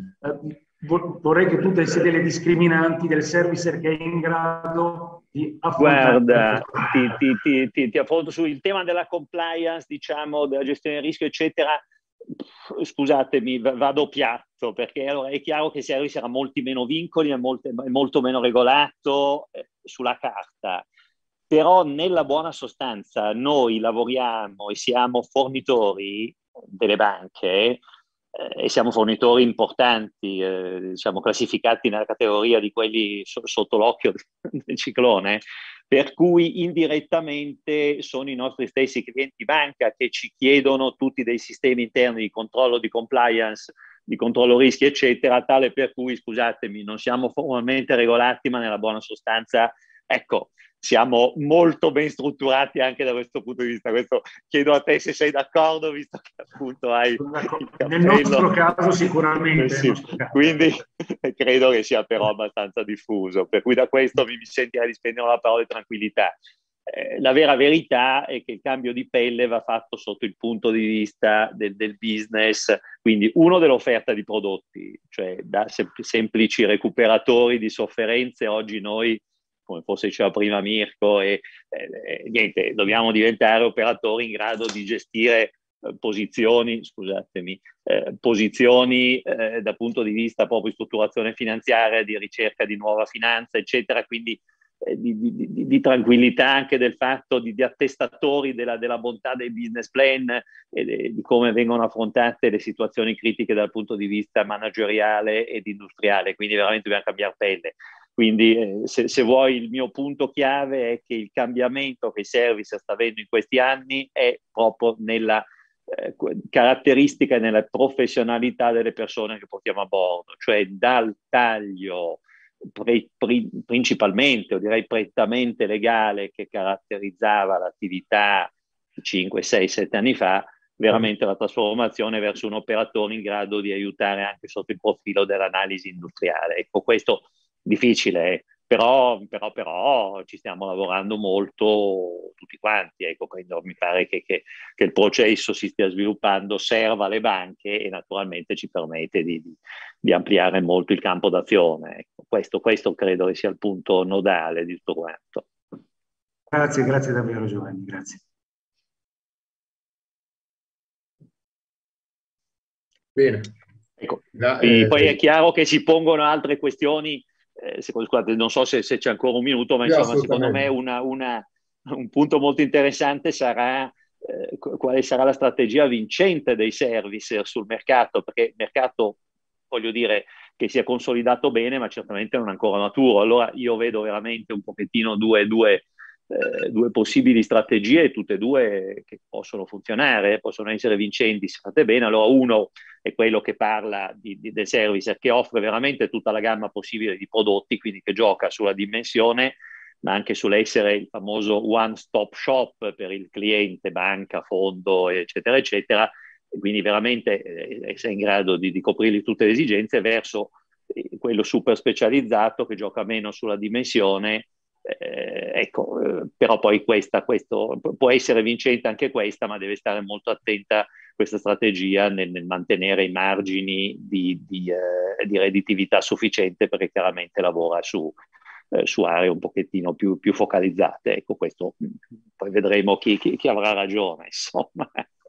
vorrei che tu dessi delle discriminanti del servicer che è in grado di affrontare. Guarda, ti affronto sul tema della compliance, diciamo, della gestione del rischio, eccetera. Scusatemi, vado piatto. questo, perché allora è chiaro che Service era molti meno vincoli, è molto meno regolato sulla carta, però nella buona sostanza noi lavoriamo e siamo fornitori delle banche e siamo fornitori importanti, diciamo classificati nella categoria di quelli sotto l'occhio del ciclone, per cui indirettamente sono i nostri stessi clienti banca che ci chiedono tutti dei sistemi interni di controllo, di compliance, di controllo rischi, eccetera, tale per cui, scusatemi, non siamo formalmente regolati, ma nella buona sostanza, ecco, siamo molto ben strutturati anche da questo punto di vista. Questo chiedo a te se sei d'accordo, visto che appunto hai il nel nostro caso sicuramente. Sì. Quindi credo che sia però abbastanza diffuso, per cui da questo mi sentirei di spendere la parola di tranquillità. La vera verità è che il cambio di pelle va fatto sotto il punto di vista del business, quindi uno dell'offerta di prodotti, cioè da semplici recuperatori di sofferenze, oggi noi, come forse diceva prima Mirko, niente, dobbiamo diventare operatori in grado di gestire posizioni, scusatemi, dal punto di vista proprio di strutturazione finanziaria, di ricerca di nuova finanza, eccetera, quindi di tranquillità anche del fatto di attestatori della bontà dei business plan e di come vengono affrontate le situazioni critiche dal punto di vista manageriale ed industriale, quindi veramente dobbiamo cambiare pelle. Quindi se vuoi il mio punto chiave è che il cambiamento che Service sta avendo in questi anni è proprio nella caratteristica e nella professionalità delle persone che portiamo a bordo, cioè dal taglio principalmente, o direi prettamente legale, che caratterizzava l'attività 5, 6, 7 anni fa, veramente la trasformazione verso un operatore in grado di aiutare anche sotto il profilo dell'analisi industriale. Ecco, questo difficile, però ci stiamo lavorando molto tutti quanti, ecco, quindi mi pare che il processo si stia sviluppando, serva alle banche e naturalmente ci permette di ampliare molto il campo d'azione. Ecco, questo credo che sia il punto nodale di tutto quanto. Grazie davvero Giovanni, grazie. Bene. Ecco, poi è chiaro che si pongono altre questioni. Scusate, non so se c'è ancora un minuto, ma insomma, secondo me un punto molto interessante sarà quale sarà la strategia vincente dei servicer sul mercato, perché il mercato, voglio dire, che si è consolidato bene, ma certamente non è ancora maturo. Allora io vedo veramente un pochettino due possibili strategie, tutte e due che possono funzionare, possono essere vincenti se fatte bene. Allora uno è quello che parla del servicer, che offre veramente tutta la gamma possibile di prodotti, quindi che gioca sulla dimensione, ma anche sull'essere il famoso one-stop shop per il cliente, banca, fondo, eccetera, eccetera, e quindi veramente essere in grado di coprirgli tutte le esigenze, verso quello super specializzato che gioca meno sulla dimensione. Però poi questo può essere vincente anche questa, ma deve stare molto attenta questa strategia nel mantenere i margini di redditività sufficiente, perché chiaramente lavora su aree un pochettino più focalizzate. Ecco, questo poi vedremo chi avrà ragione, insomma.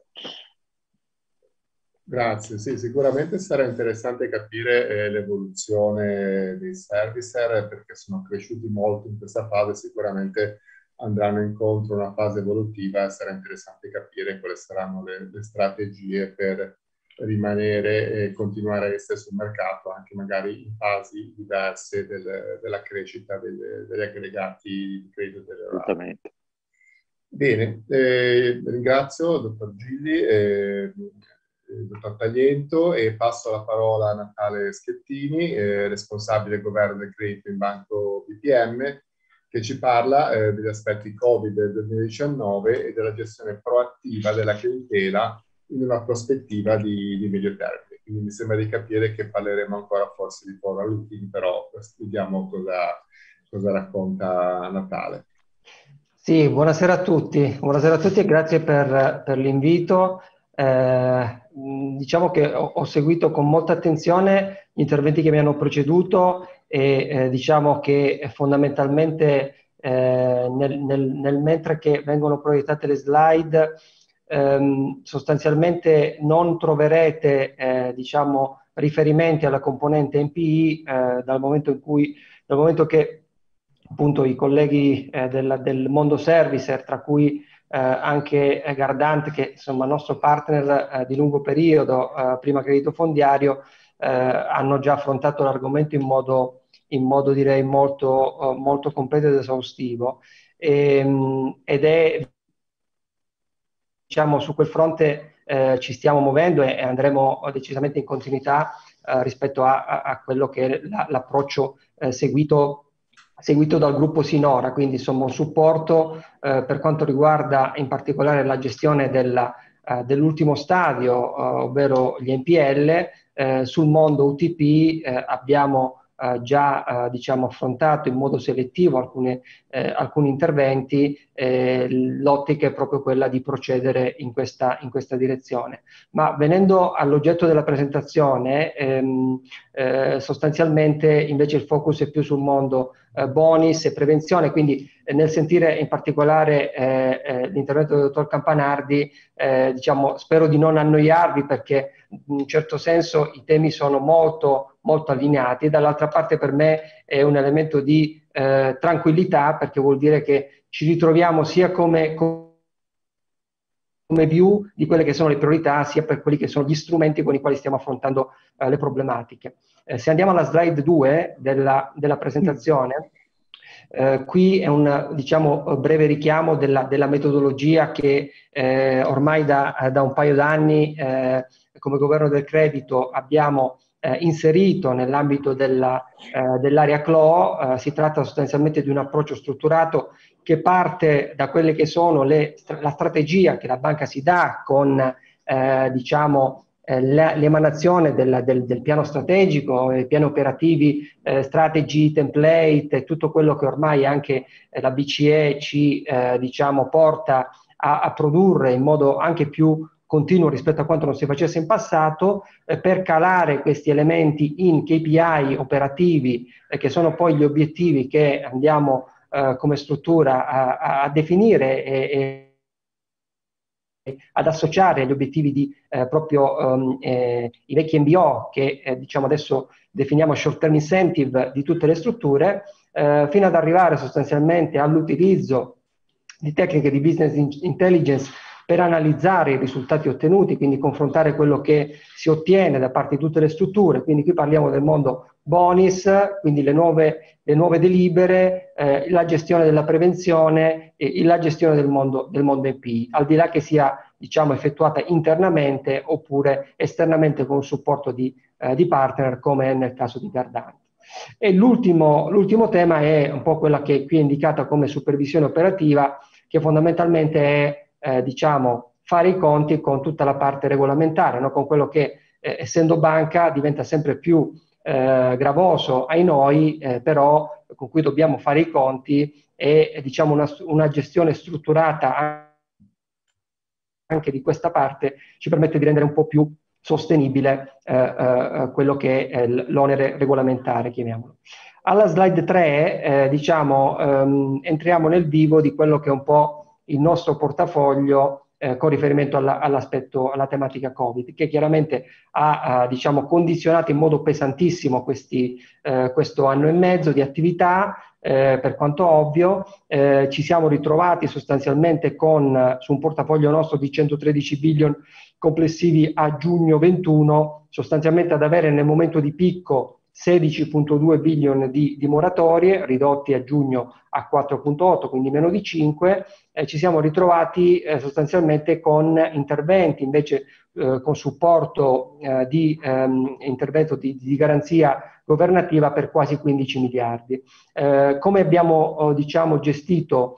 Grazie, sì, sicuramente sarà interessante capire l'evoluzione dei servicer, perché sono cresciuti molto in questa fase, sicuramente andranno incontro a una fase evolutiva e sarà interessante capire quali saranno le strategie per rimanere e continuare a essere sul mercato, anche magari in fasi diverse della crescita degli aggregati di credito dell'Europa. Bene, ringrazio il dottor Gilli, il dottor Tagliento, e passo la parola a Natale Schettini, responsabile governo del credito in Banco BPM, che ci parla degli aspetti Covid del 2019 e della gestione proattiva della clientela in una prospettiva di medio termine. Quindi mi sembra di capire che parleremo ancora forse di forward looking, però vediamo cosa racconta Natale. Sì, buonasera a tutti e grazie per l'invito. Diciamo che ho seguito con molta attenzione gli interventi che mi hanno preceduto e diciamo che fondamentalmente nel mentre che vengono proiettate le slide sostanzialmente non troverete diciamo riferimenti alla componente NPI dal momento che appunto i colleghi del mondo servicer, tra cui anche Gardant, che insomma nostro partner di lungo periodo, prima Credito Fondiario, hanno già affrontato l'argomento in modo direi molto completo ed esaustivo, ed è, diciamo, su quel fronte ci stiamo muovendo e andremo decisamente in continuità rispetto a quello che è l'approccio seguito dal gruppo sinora, quindi insomma un supporto per quanto riguarda in particolare la gestione dell'ultimo stadio, ovvero gli NPL. Sul mondo UTP abbiamo già diciamo, affrontato in modo selettivo alcuni interventi. L'ottica è proprio quella di procedere in questa direzione. Ma venendo all'oggetto della presentazione, sostanzialmente invece il focus è più sul mondo bonus e prevenzione, quindi nel sentire in particolare l'intervento del dottor Campanardi, diciamo, spero di non annoiarvi, perché in un certo senso i temi sono molto allineati. Dall'altra parte per me è un elemento di tranquillità, perché vuol dire che ci ritroviamo sia come view di quelle che sono le priorità, sia per quelli che sono gli strumenti con i quali stiamo affrontando le problematiche. Se andiamo alla slide 2 della presentazione, qui è un diciamo, breve richiamo della metodologia che ormai da un paio d'anni come governo del credito abbiamo inserito nell'ambito dell'area CLO. Si tratta sostanzialmente di un approccio strutturato che parte da quelle che sono la strategia che la banca si dà con diciamo, l'emanazione del piano strategico, i piani operativi, strategy, template e tutto quello che ormai anche la BCE ci diciamo, porta a produrre in modo anche più continuo rispetto a quanto non si facesse in passato, per calare questi elementi in KPI operativi, che sono poi gli obiettivi che andiamo come struttura a definire e ad associare agli obiettivi di proprio i vecchi MBO, che diciamo adesso definiamo short term incentive di tutte le strutture, fino ad arrivare sostanzialmente all'utilizzo di tecniche di business intelligence per analizzare i risultati ottenuti, quindi confrontare quello che si ottiene da parte di tutte le strutture. Quindi qui parliamo del mondo bonus, quindi le nuove delibere, la gestione della prevenzione e la gestione del mondo NPI, al di là che sia diciamo, effettuata internamente oppure esternamente con un supporto di partner, come è nel caso di Gardant. E l'ultimo tema è un po' quella che qui è indicata come supervisione operativa, che fondamentalmente è diciamo, fare i conti con tutta la parte regolamentare, no? Con quello che essendo banca diventa sempre più gravoso ai noi, però con cui dobbiamo fare i conti, e diciamo una gestione strutturata anche di questa parte ci permette di rendere un po' più sostenibile quello che è l'onere regolamentare, chiamiamolo. Alla slide 3 diciamo, entriamo nel vivo di quello che è un po' il nostro portafoglio con riferimento alla tematica Covid, che chiaramente ha diciamo, condizionato in modo pesantissimo questo anno e mezzo di attività. Per quanto ovvio, ci siamo ritrovati sostanzialmente su un portafoglio nostro di 113 billion complessivi a giugno 21, sostanzialmente ad avere nel momento di picco 16,2 billion di moratorie, ridotti a giugno a 4,8, quindi meno di 5. Ci siamo ritrovati sostanzialmente con interventi invece con supporto di intervento di garanzia governativa per quasi 15 miliardi. Come abbiamo diciamo, gestito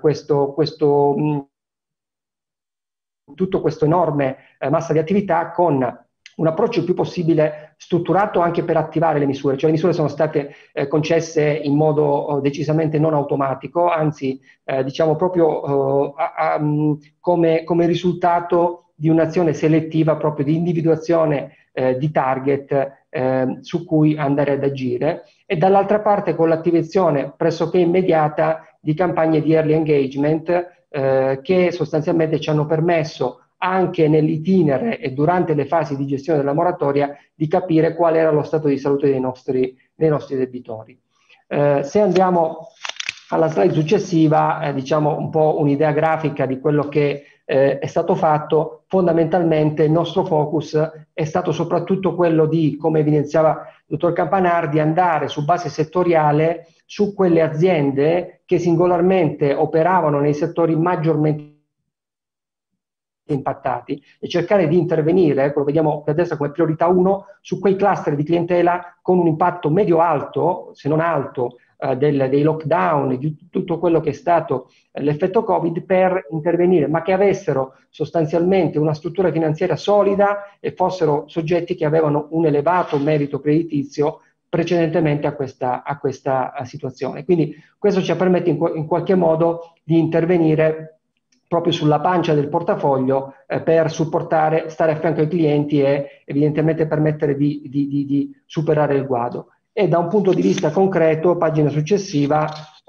tutto questo enorme massa di attività? Con un approccio il più possibile strutturato anche per attivare le misure, cioè le misure sono state concesse in modo decisamente non automatico, anzi diciamo proprio come risultato di un'azione selettiva proprio di individuazione di target su cui andare ad agire, e dall'altra parte con l'attivazione pressoché immediata di campagne di early engagement che sostanzialmente ci hanno permesso anche nell'itinere e durante le fasi di gestione della moratoria, di capire qual era lo stato di salute dei nostri debitori. Se andiamo alla slide successiva, diciamo un po' un'idea grafica di quello che è stato fatto. Fondamentalmente il nostro focus è stato soprattutto quello di, come evidenziava il dottor Campanardi, andare su base settoriale su quelle aziende che singolarmente operavano nei settori maggiormente impattati e cercare di intervenire, lo vediamo a destra come priorità 1, su quei cluster di clientela con un impatto medio-alto, se non alto, dei lockdown, di tutto quello che è stato l'effetto Covid, per intervenire, ma che avessero sostanzialmente una struttura finanziaria solida e fossero soggetti che avevano un elevato merito creditizio precedentemente a questa situazione. Quindi questo ci permette in qualche modo di intervenire proprio sulla pancia del portafoglio per supportare, stare a fianco ai clienti e evidentemente permettere di superare il guado. E da un punto di vista concreto, pagina successiva,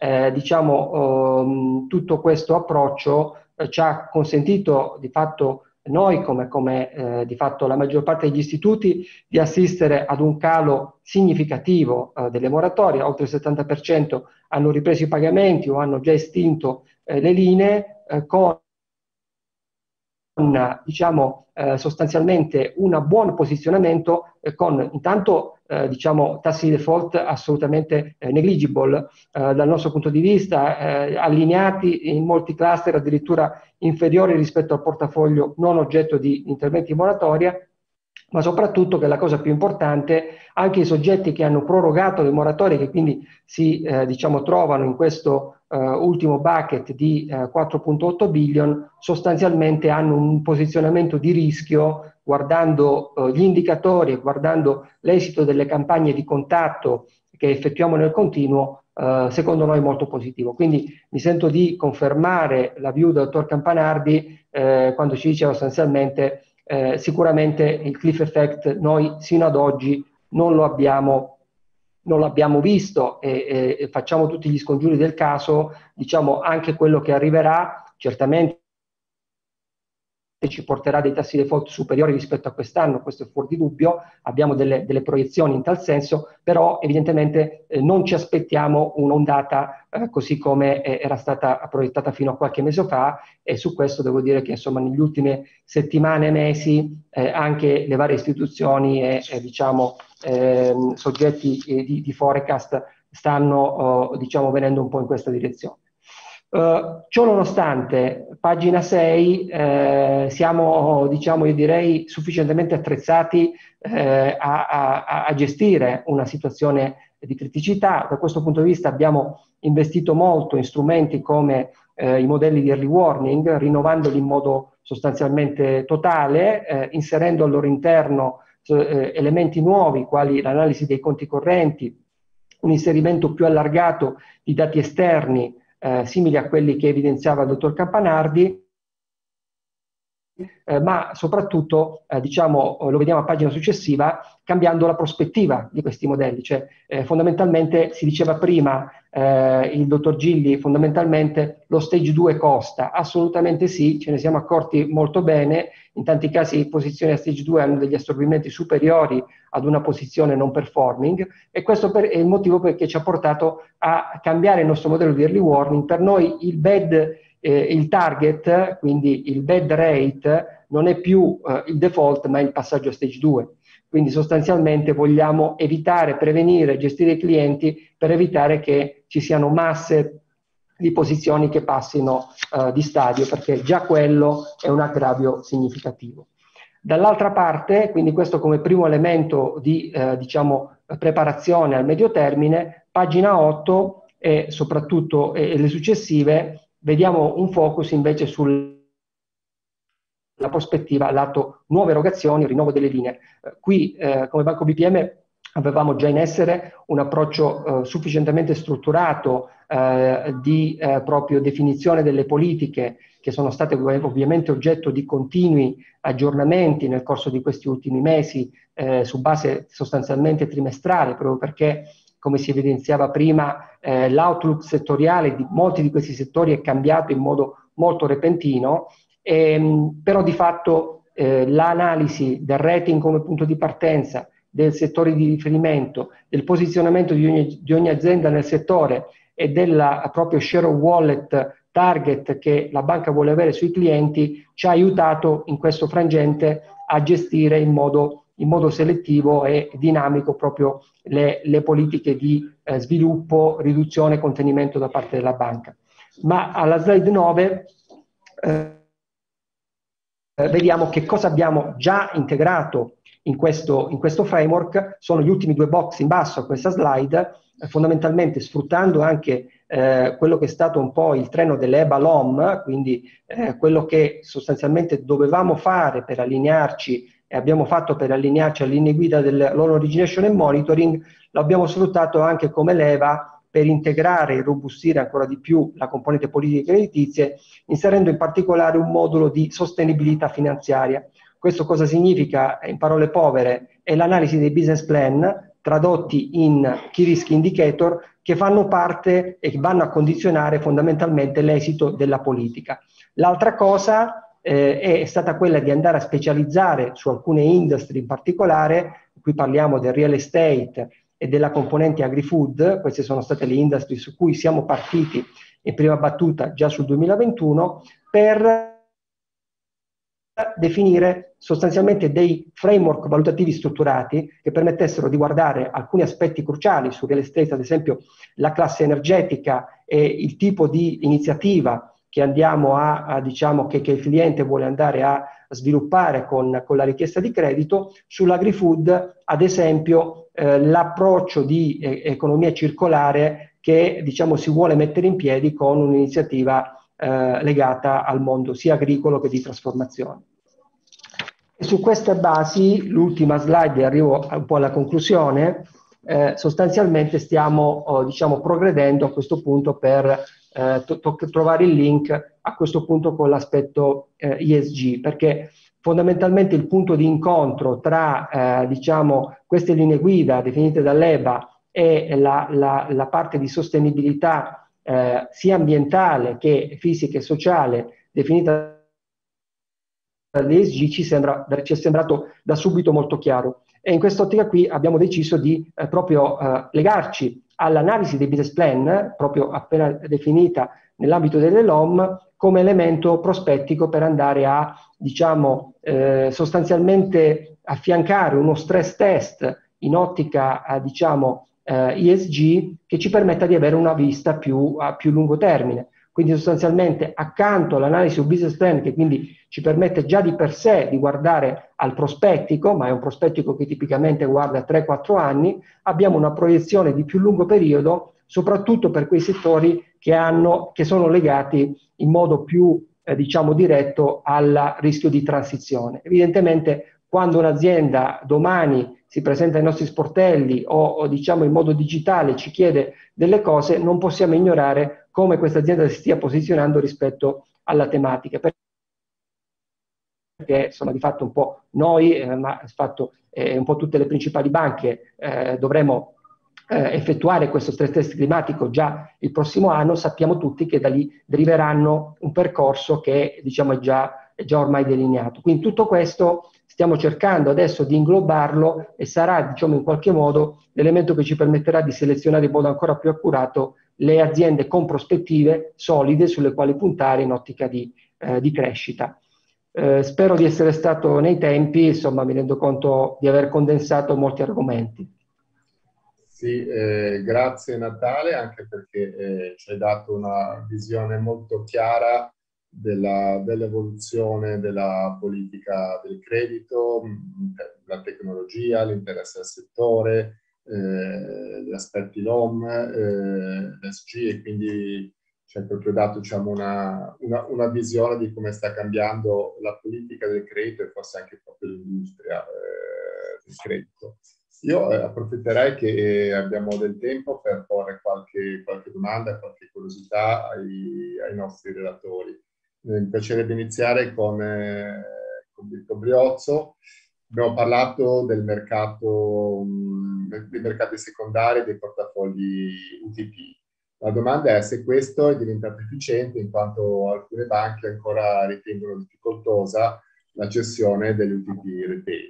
tutto questo approccio ci ha consentito di fatto noi, come di fatto la maggior parte degli istituti, di assistere ad un calo significativo delle moratorie. Oltre il 70% hanno ripreso i pagamenti o hanno già estinto le linee, con sostanzialmente un buon posizionamento, con intanto tassi di default assolutamente negligible dal nostro punto di vista, allineati in molti cluster addirittura inferiori rispetto al portafoglio non oggetto di interventi di moratoria, ma soprattutto, che è la cosa più importante, anche i soggetti che hanno prorogato le moratorie, che quindi si trovano in questo ultimo bucket di 4,8 billion, sostanzialmente hanno un posizionamento di rischio, guardando gli indicatori e guardando l'esito delle campagne di contatto che effettuiamo nel continuo, secondo noi molto positivo. Quindi mi sento di confermare la view del dottor Campanardi quando ci dice sostanzialmente sicuramente il cliff effect noi sino ad oggi non lo abbiamo visto, e facciamo tutti gli scongiuri del caso. Anche quello che arriverà certamente ci porterà dei tassi di default superiori rispetto a quest'anno, questo è fuori di dubbio, abbiamo delle proiezioni in tal senso, però evidentemente non ci aspettiamo un'ondata così come era stata proiettata fino a qualche mese fa, e su questo devo dire che insomma negli ultime settimane e mesi anche le varie istituzioni e soggetti di forecast stanno venendo un po' in questa direzione. Ciò nonostante, pagina 6, siamo, io direi, sufficientemente attrezzati a gestire una situazione di criticità. Da questo punto di vista abbiamo investito molto in strumenti come i modelli di early warning, rinnovandoli in modo sostanzialmente totale, inserendo al loro interno elementi nuovi, quali l'analisi dei conti correnti, un inserimento più allargato di dati esterni, simili a quelli che evidenziava il dottor Campanardi, ma soprattutto, lo vediamo a pagina successiva, cambiando la prospettiva di questi modelli. Cioè, fondamentalmente, si diceva prima, il dottor Gilli, fondamentalmente lo stage 2 costa. Assolutamente sì, ce ne siamo accorti molto bene. In tanti casi posizioni a stage 2 hanno degli assorbimenti superiori ad una posizione non performing, e questo è il motivo perché ci ha portato a cambiare il nostro modello di early warning. Per noi il target, quindi il bad rate, non è più il default, ma il passaggio a stage 2. Quindi sostanzialmente vogliamo evitare, prevenire, gestire i clienti per evitare che ci siano masse di posizioni che passino di stadio, perché già quello è un aggravio significativo. Dall'altra parte, quindi questo come primo elemento di preparazione al medio termine, pagina 8 e soprattutto le successive, vediamo un focus invece sulla prospettiva lato nuove erogazioni, rinnovo delle linee. Qui come Banco BPM avevamo già in essere un approccio sufficientemente strutturato di proprio definizione delle politiche, che sono state ovviamente oggetto di continui aggiornamenti nel corso di questi ultimi mesi, su base sostanzialmente trimestrale, proprio perché, come si evidenziava prima, l'outlook settoriale di molti di questi settori è cambiato in modo molto repentino, Però di fatto l'analisi del rating come punto di partenza, del settore di riferimento, del posizionamento di ogni azienda nel settore e della proprio share of wallet target che la banca vuole avere sui clienti, ci ha aiutato in questo frangente a gestire in modo selettivo e dinamico proprio le politiche di sviluppo, riduzione e contenimento da parte della banca. Ma alla slide 9 vediamo che cosa abbiamo già integrato in questo framework. Sono gli ultimi due box in basso a questa slide, fondamentalmente sfruttando anche quello che è stato un po' il treno dell'EBA LOM, quindi quello che sostanzialmente dovevamo fare per allinearci e abbiamo fatto per allinearci alle linee guida del loan origination e monitoring, l'abbiamo sfruttato anche come leva per integrare e robustire ancora di più la componente politiche creditizie, inserendo in particolare un modulo di sostenibilità finanziaria. Questo cosa significa? In parole povere, è l'analisi dei business plan tradotti in key risk indicator che fanno parte e che vanno a condizionare fondamentalmente l'esito della politica. L'altra cosa è stata quella di andare a specializzare su alcune industrie in particolare, qui parliamo del real estate e della componente agri-food. Queste sono state le industrie su cui siamo partiti in prima battuta già sul 2021 per definire sostanzialmente dei framework valutativi strutturati che permettessero di guardare alcuni aspetti cruciali su real estate, ad esempio la classe energetica e il tipo di iniziativa che andiamo diciamo che il cliente vuole andare a sviluppare con la richiesta di credito. Sull'agri-food, ad esempio, l'approccio di economia circolare che diciamo si vuole mettere in piedi con un'iniziativa legata al mondo sia agricolo che di trasformazione. E su queste basi, l'ultima slide, arrivo un po' alla conclusione, sostanzialmente stiamo diciamo progredendo a questo punto per trovare il link a questo punto con l'aspetto ESG, perché fondamentalmente il punto di incontro tra diciamo queste linee guida definite dall'EBA e la parte di sostenibilità sia ambientale che fisica e sociale definita dall'ESG ci è sembrato da subito molto chiaro, e in quest'ottica qui abbiamo deciso di proprio legarci all'analisi dei business plan, proprio appena definita nell'ambito delle LOM, come elemento prospettico per andare a diciamo sostanzialmente affiancare uno stress test in ottica diciamo ESG che ci permetta di avere una vista a più lungo termine. Quindi sostanzialmente accanto all'analisi su business plan, che quindi ci permette già di per sé di guardare al prospettico, ma è un prospettico che tipicamente guarda 3-4 anni, abbiamo una proiezione di più lungo periodo, soprattutto per quei settori che sono legati in modo più diciamo diretto al rischio di transizione. Evidentemente quando un'azienda domani si presenta ai nostri sportelli o diciamo in modo digitale ci chiede delle cose, non possiamo ignorare come questa azienda si stia posizionando rispetto alla tematica, perché insomma di fatto un po' noi, ma di fatto un po' tutte le principali banche dovremo effettuare questo stress test climatico già il prossimo anno. Sappiamo tutti che da lì deriveranno un percorso che diciamo è già ormai delineato. Quindi tutto questo stiamo cercando adesso di inglobarlo e sarà diciamo in qualche modo l'elemento che ci permetterà di selezionare in modo ancora più accurato le aziende con prospettive solide sulle quali puntare in ottica di crescita. Spero di essere stato nei tempi, insomma mi rendo conto di aver condensato molti argomenti. Sì, grazie Natale, anche perché ci hai dato una visione molto chiara dell'evoluzione della politica del credito, la tecnologia, l'interesse al settore, gli aspetti LOM, l'ESG, e quindi ci hai proprio dato diciamo, una visione di come sta cambiando la politica del credito e forse anche proprio l'industria del credito. Io approfitterei che abbiamo del tempo per porre qualche domanda, qualche curiosità ai nostri relatori. Mi piacerebbe iniziare con Virgo Briozzo. Abbiamo parlato dei mercati secondari, dei portafogli UTP. La domanda è se questo è diventato efficiente in quanto alcune banche ancora ritengono difficoltosa la gestione degli UTP retail.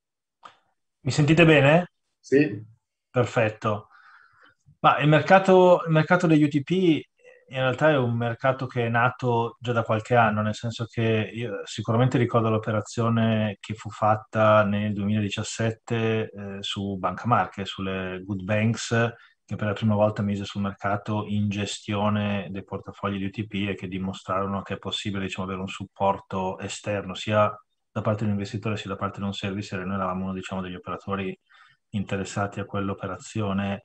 Mi sentite bene? Sì, Perfetto. Ma il mercato degli UTP in realtà è un mercato che è nato già da qualche anno, nel senso che io sicuramente ricordo l'operazione che fu fatta nel 2017 su Banca Marche, sulle Good Banks, che per la prima volta mise sul mercato in gestione dei portafogli di UTP e che dimostrarono che è possibile, diciamo, avere un supporto esterno sia da parte dell'investitore sia da parte di un servicer, e noi eravamo uno, diciamo, degli operatori interessati a quell'operazione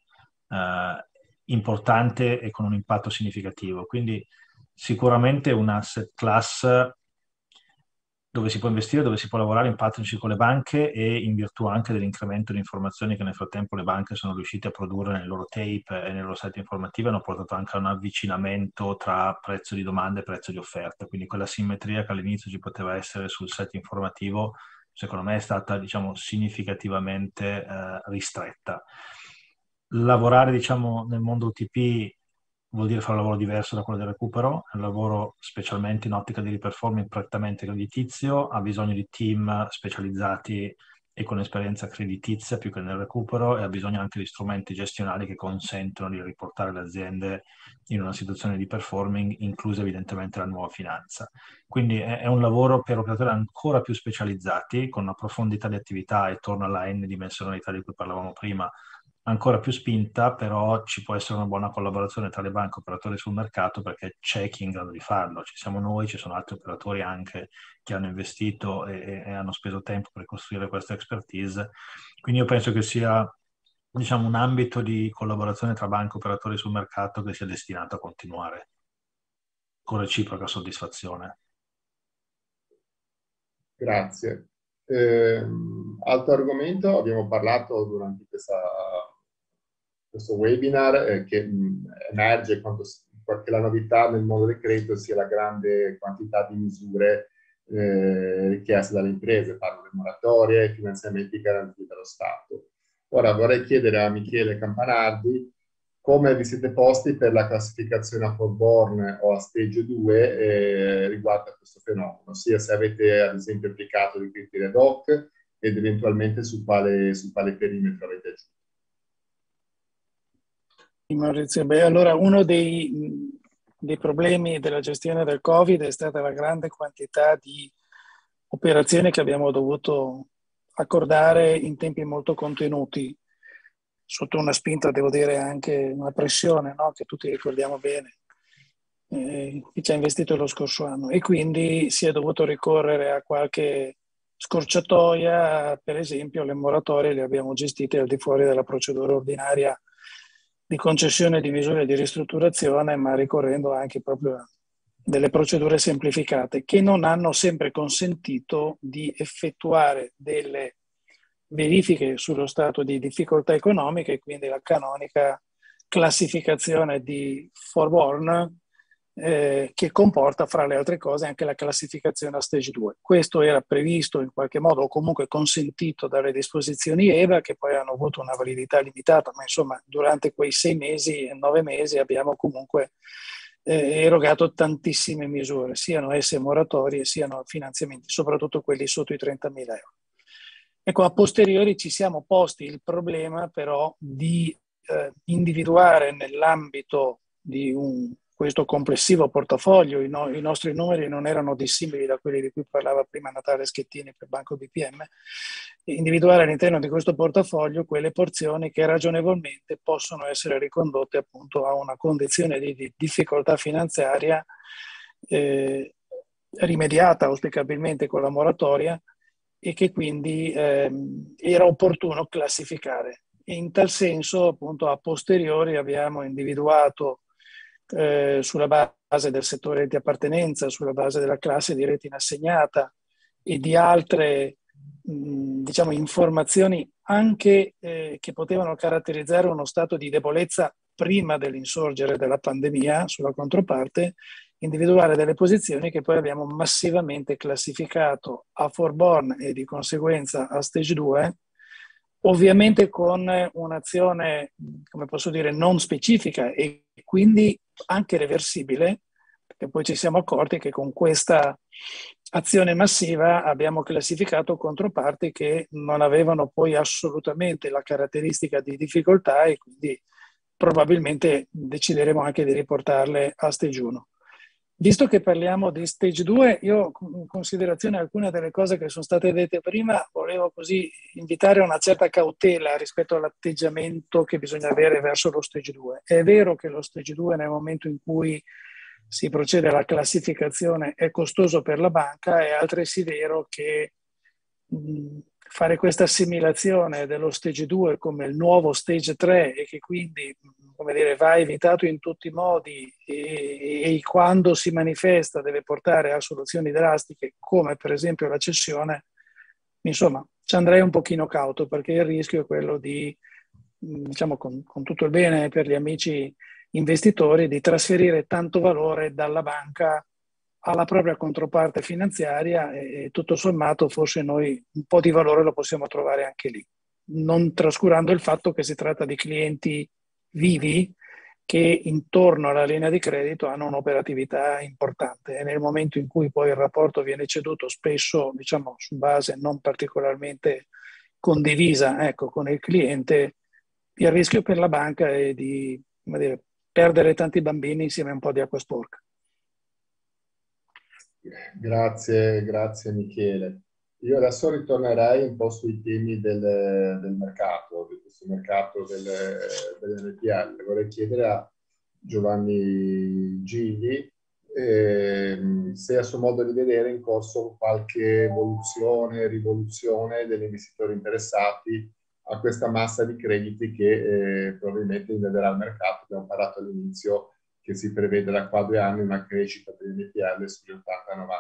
importante e con un impatto significativo. Quindi sicuramente un asset class dove si può investire, dove si può lavorare in partnership con le banche e in virtù anche dell'incremento di informazioni che nel frattempo le banche sono riuscite a produrre nel loro tape e nelle loro site informative, hanno portato anche a un avvicinamento tra prezzo di domanda e prezzo di offerta. Quindi quella simmetria che all'inizio ci poteva essere sul site informativo, secondo me è stata, diciamo, significativamente ristretta. Lavorare, diciamo, nel mondo UTP vuol dire fare un lavoro diverso da quello del recupero, è un lavoro specialmente in ottica di riperforming prettamente creditizio, ha bisogno di team specializzati e con esperienza creditizia più che nel recupero, e ha bisogno anche di strumenti gestionali che consentono di riportare le aziende in una situazione di performing, inclusa evidentemente la nuova finanza. Quindi è un lavoro per operatori ancora più specializzati, con una profondità di attività, e torno alla n-dimensionalità di cui parlavamo prima, ancora più spinta, però ci può essere una buona collaborazione tra le banche e operatori sul mercato, perché c'è chi è in grado di farlo. Ci siamo noi, ci sono altri operatori anche che hanno investito e hanno speso tempo per costruire questa expertise. Quindi io penso che sia, diciamo, un ambito di collaborazione tra banche e operatori sul mercato che sia destinato a continuare con reciproca soddisfazione. grazie. Altro argomento, abbiamo parlato durante questo webinar che emerge che la novità nel mondo del credito sia la grande quantità di misure richieste dalle imprese, parlo di moratorie, finanziamenti garantiti dallo Stato. Ora vorrei chiedere a Michele Campanardi come vi siete posti per la classificazione a forborn o a stage 2 riguardo a questo fenomeno, ossia se avete ad esempio applicato dei criteri ad hoc ed eventualmente su quale perimetro avete agito. Maurizio, allora uno dei problemi della gestione del Covid è stata la grande quantità di operazioni che abbiamo dovuto accordare in tempi molto contenuti, sotto una spinta, devo dire, anche una pressione, no? Che tutti ricordiamo bene, chi ci ha investito lo scorso anno, e quindi si è dovuto ricorrere a qualche scorciatoia. Per esempio le moratorie le abbiamo gestite al di fuori della procedura ordinaria di concessione di misure di ristrutturazione, ma ricorrendo anche proprio a delle procedure semplificate che non hanno sempre consentito di effettuare delle verifiche sullo stato di difficoltà economica, e quindi la canonica classificazione di forborn che comporta, fra le altre cose, anche la classificazione a stage 2. Questo era previsto in qualche modo, o comunque consentito dalle disposizioni EBA, che poi hanno avuto una validità limitata, ma insomma durante quei 6 mesi e 9 mesi abbiamo comunque erogato tantissime misure, siano esse moratorie, siano finanziamenti, soprattutto quelli sotto i 30.000 euro. Ecco, a posteriori ci siamo posti il problema però di individuare nell'ambito di questo complessivo portafoglio, i nostri numeri non erano dissimili da quelli di cui parlava prima Natale Schettini per Banco BPM, individuare all'interno di questo portafoglio quelle porzioni che ragionevolmente possono essere ricondotte appunto a una condizione di difficoltà finanziaria rimediata auspicabilmente con la moratoria, e che quindi era opportuno classificare. In tal senso, appunto, a posteriori abbiamo individuato sulla base del settore di appartenenza, sulla base della classe di retina assegnata e di altre diciamo, informazioni anche che potevano caratterizzare uno stato di debolezza prima dell'insorgere della pandemia sulla controparte, individuare delle posizioni che poi abbiamo massivamente classificato a forborn e di conseguenza a stage 2, ovviamente con un'azione, come posso dire, non specifica e quindi anche reversibile, perché poi ci siamo accorti che con questa azione massiva abbiamo classificato controparti che non avevano poi assolutamente la caratteristica di difficoltà e quindi probabilmente decideremo anche di riportarle a stage 1. Visto che parliamo di stage 2, io in considerazione alcune delle cose che sono state dette prima, volevo così invitare a una certa cautela rispetto all'atteggiamento che bisogna avere verso lo stage 2. È vero che lo stage 2 nel momento in cui si procede alla classificazione è costoso per la banca, è altresì vero che fare questa assimilazione dello stage 2 come il nuovo stage 3 e che quindi, come dire, va evitato in tutti i modi e quando si manifesta deve portare a soluzioni drastiche come per esempio la cessione, insomma ci andrei un pochino cauto, perché il rischio è quello di, diciamo con tutto il bene per gli amici investitori, di trasferire tanto valore dalla banca alla propria controparte finanziaria e tutto sommato forse noi un po' di valore lo possiamo trovare anche lì, non trascurando il fatto che si tratta di clienti vivi che intorno alla linea di credito hanno un'operatività importante e nel momento in cui poi il rapporto viene ceduto spesso, diciamo, su base non particolarmente condivisa, ecco, con il cliente, il rischio per la banca è di, come dire, perdere tanti bambini insieme a un po' di acqua sporca. Grazie Michele. Io adesso ritornerei un po' sui temi del mercato, di questo mercato dell'NPL. Vorrei chiedere a Giovanni Gigli se a suo modo di vedere è in corso qualche evoluzione, rivoluzione degli investitori interessati a questa massa di crediti che probabilmente invaderà il mercato. Abbiamo parlato all'inizio che si prevede da qua a 2 anni una crescita per gli NPL sugli 80-90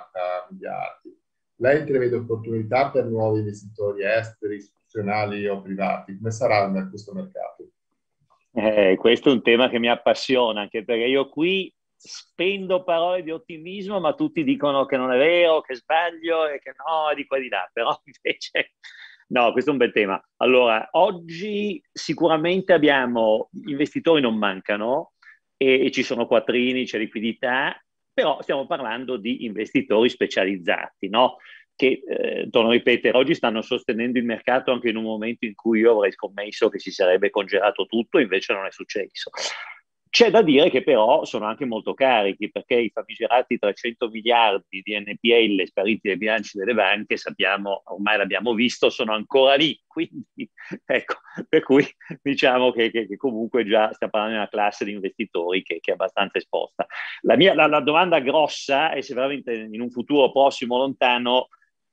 miliardi. Lei intravede opportunità per nuovi investitori esteri, istituzionali o privati? Come sarà questo mercato? Questo è un tema che mi appassiona, anche perché io qui spendo parole di ottimismo, ma tutti dicono che non è vero, che sbaglio e che no, di qua e di là. Però invece, no, questo è un bel tema. Allora, oggi sicuramente abbiamo, investitori non mancano, e ci sono quattrini, c'è liquidità, però stiamo parlando di investitori specializzati, no? Che, torno a ripetere, oggi stanno sostenendo il mercato anche in un momento in cui io avrei scommesso che si sarebbe congelato tutto, invece non è successo. C'è da dire che però sono anche molto carichi, perché i famigerati 300 miliardi di NPL spariti dai bilanci delle banche, sappiamo, ormai l'abbiamo visto, sono ancora lì. Quindi, ecco, per cui diciamo che comunque già stiamo parlando di una classe di investitori che è abbastanza esposta. La domanda grossa è se veramente in un futuro prossimo o lontano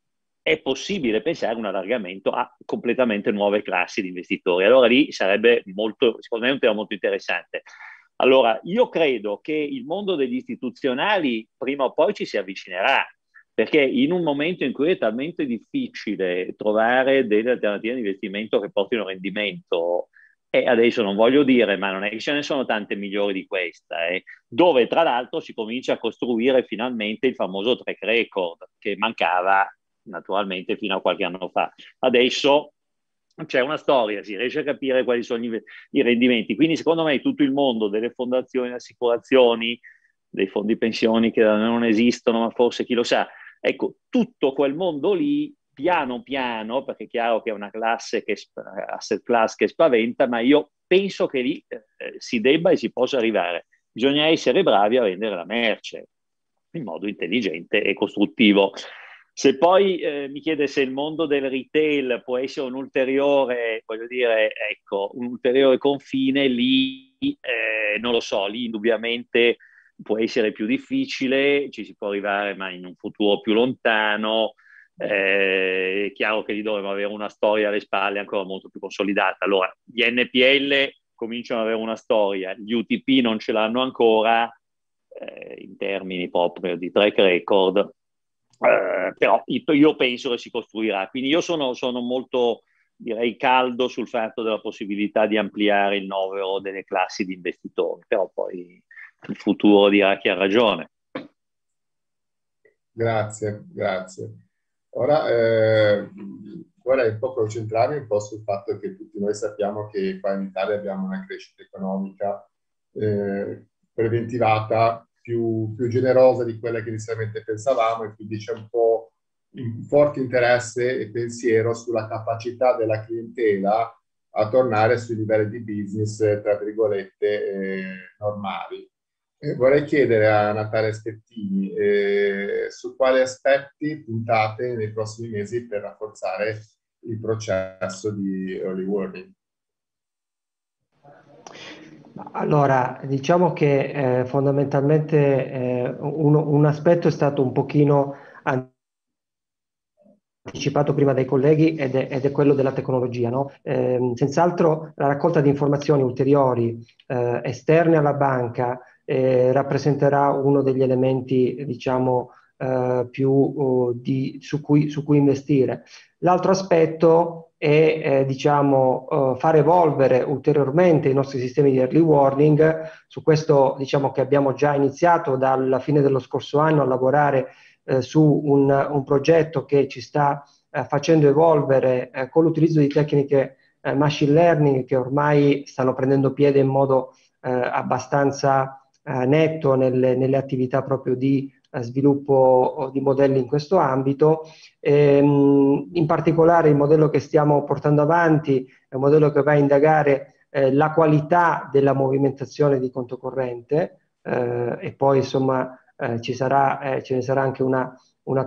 è possibile pensare a un allargamento a completamente nuove classi di investitori. Allora lì sarebbe molto, secondo me, un tema molto interessante. Allora, io credo che il mondo degli istituzionali prima o poi ci si avvicinerà, perché in un momento in cui è talmente difficile trovare delle alternative di investimento che portino rendimento, e adesso non voglio dire, ma non è che ce ne sono tante migliori di questa, dove tra l'altro si comincia a costruire finalmente il famoso track record che mancava naturalmente fino a qualche anno fa. Adesso c'è una storia, si riesce a capire quali sono i rendimenti. Quindi secondo me tutto il mondo delle fondazioni, assicurazioni, dei fondi pensioni che non esistono, ma forse chi lo sa, ecco, tutto quel mondo lì, piano piano, perché è chiaro che è una classe asset class che spaventa, ma io penso che lì si debba e si possa arrivare. Bisogna essere bravi a vendere la merce in modo intelligente e costruttivo. Se poi mi chiede se il mondo del retail può essere un ulteriore, voglio dire, ecco, un ulteriore confine, lì non lo so, lì indubbiamente può essere più difficile, ci si può arrivare ma in un futuro più lontano, è chiaro che lì dovremo avere una storia alle spalle ancora molto più consolidata. Allora, gli NPL cominciano ad avere una storia, gli UTP non ce l'hanno ancora, in termini proprio di track record, però io penso che si costruirà. Quindi io sono molto, direi, caldo sul fatto della possibilità di ampliare il novero delle classi di investitori, però poi il futuro dirà chi ha ragione. Grazie. Ora vorrei un po' concentrarmi un po' sul fatto che tutti noi sappiamo che qua in Italia abbiamo una crescita economica preventivata più generosa di quella che inizialmente pensavamo, e quindi c'è un po' un forte interesse e pensiero sulla capacità della clientela a tornare sui livelli di business, tra virgolette, normali. Vorrei chiedere a Natalia Stettini su quali aspetti puntate nei prossimi mesi per rafforzare il processo di early warning. Allora, diciamo che fondamentalmente un aspetto è stato un pochino anticipato prima dai colleghi ed è quello della tecnologia, no? Senz'altro la raccolta di informazioni ulteriori esterne alla banca rappresenterà uno degli elementi, diciamo, su cui investire. L'altro aspetto è diciamo, far evolvere ulteriormente i nostri sistemi di early warning. Su questo diciamo che abbiamo già iniziato dalla fine dello scorso anno a lavorare su un progetto che ci sta facendo evolvere con l'utilizzo di tecniche machine learning che ormai stanno prendendo piede in modo abbastanza netto nelle attività proprio di sviluppo di modelli in questo ambito. In particolare il modello che stiamo portando avanti è un modello che va a indagare la qualità della movimentazione di conto corrente e poi insomma ce ne sarà anche una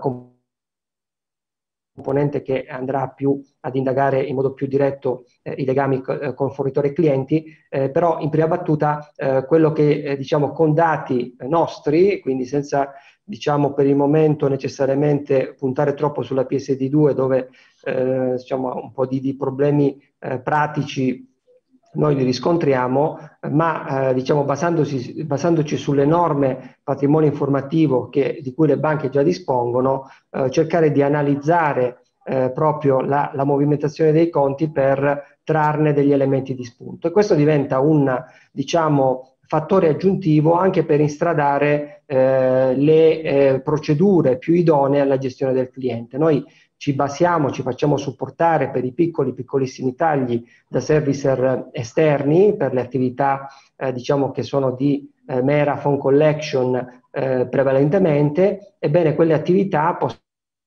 componente che andrà più ad indagare in modo più diretto i legami con fornitori e clienti, però in prima battuta quello che diciamo con dati nostri, quindi senza diciamo per il momento necessariamente puntare troppo sulla PSD2 dove diciamo un po' di problemi pratici noi li riscontriamo, ma diciamo basandoci sull'enorme patrimonio informativo di cui le banche già dispongono, cercare di analizzare proprio la movimentazione dei conti per trarne degli elementi di spunto. E questo diventa un diciamo, fattore aggiuntivo anche per instradare le procedure più idonee alla gestione del cliente. Noi ci facciamo supportare per i piccolissimi tagli da servicer esterni per le attività diciamo che sono di mera phone collection prevalentemente. Ebbene, quelle attività possono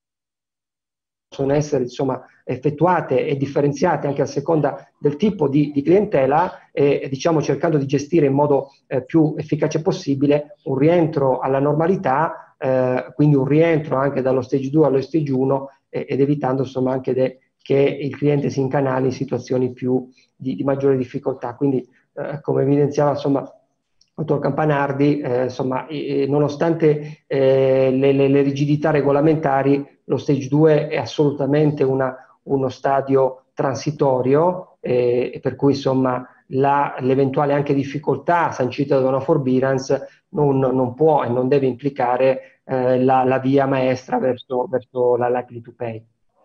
essere insomma effettuate e differenziate anche a seconda del tipo di clientela e diciamo cercando di gestire in modo più efficace possibile un rientro alla normalità, quindi un rientro anche dallo stage 2 allo stage 1 ed evitando insomma anche che il cliente si incanali in situazioni più di maggiore difficoltà. Quindi come evidenziava insomma il dottor Campanardi, insomma, nonostante le rigidità regolamentari, lo stage 2 è assolutamente uno stadio transitorio e per cui insomma l'eventuale anche difficoltà sancita da una forbearance non può e non deve implicare la via maestra verso la likely to pay.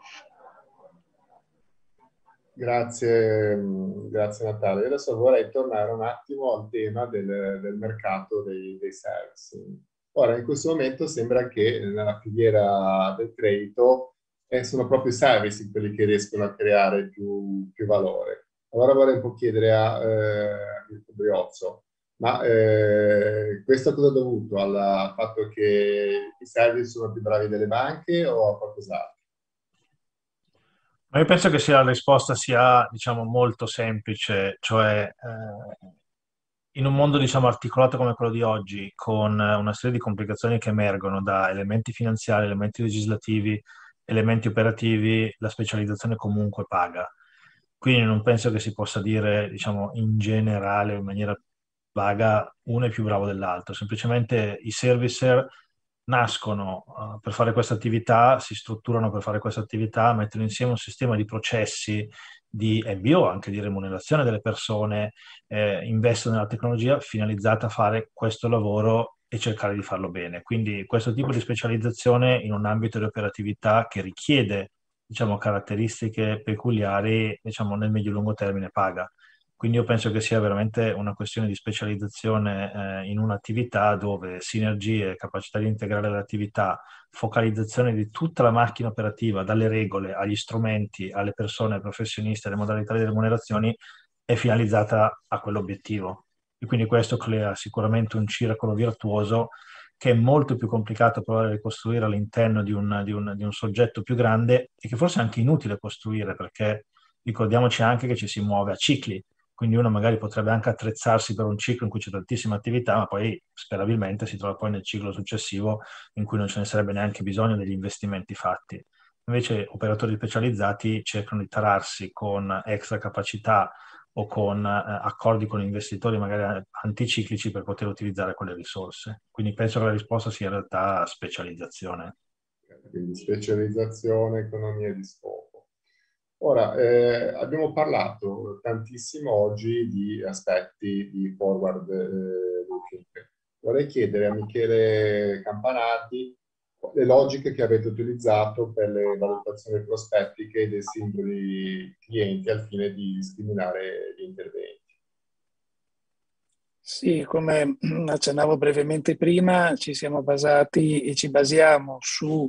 Grazie Natalia. Adesso vorrei tornare un attimo al tema del mercato dei servicing. Ora, in questo momento sembra che nella filiera del credito sono proprio i servicing quelli che riescono a creare più valore. Allora vorrei un po' chiedere a Mirko Briozzo, ma questo cosa è dovuto? Al fatto che i service sono più bravi delle banche o a qualcos'altro? Ma io penso che la risposta sia, diciamo, molto semplice, cioè in un mondo, diciamo, articolato come quello di oggi, con una serie di complicazioni che emergono da elementi finanziari, elementi legislativi, elementi operativi, la specializzazione comunque paga. Quindi non penso che si possa dire, diciamo, in generale, in maniera vaga, uno è più bravo dell'altro. Semplicemente i servicer nascono per fare questa attività, si strutturano per fare questa attività, mettono insieme un sistema di processi di MBO, anche di remunerazione delle persone, investono nella tecnologia finalizzata a fare questo lavoro e cercare di farlo bene. Quindi questo tipo di specializzazione in un ambito di operatività che richiede, diciamo, caratteristiche peculiari, diciamo, nel medio-lungo termine paga. Quindi io penso che sia veramente una questione di specializzazione in un'attività dove sinergie, capacità di integrare l'attività, focalizzazione di tutta la macchina operativa, dalle regole agli strumenti, alle persone, ai professionisti, alle modalità di remunerazioni, è finalizzata a quell'obiettivo. e quindi questo crea sicuramente un circolo virtuoso che è molto più complicato provare a ricostruire all'interno di un soggetto più grande, e che forse è anche inutile costruire, perché ricordiamoci anche che ci si muove a cicli, quindi uno magari potrebbe anche attrezzarsi per un ciclo in cui c'è tantissima attività, ma poi sperabilmente si trova poi nel ciclo successivo in cui non ce ne sarebbe neanche bisogno degli investimenti fatti. Invece operatori specializzati cercano di tararsi con extra capacità o con accordi con investitori magari anticiclici per poter utilizzare quelle risorse. Quindi penso che la risposta sia in realtà specializzazione. Quindi specializzazione, economia di scopo. Ora, abbiamo parlato tantissimo oggi di aspetti di forward looking. Vorrei chiedere a Michele Campanati le logiche che avete utilizzato per le valutazioni prospettiche dei singoli clienti al fine di discriminare gli interventi. Sì, come accennavo brevemente prima, ci siamo basati e ci basiamo su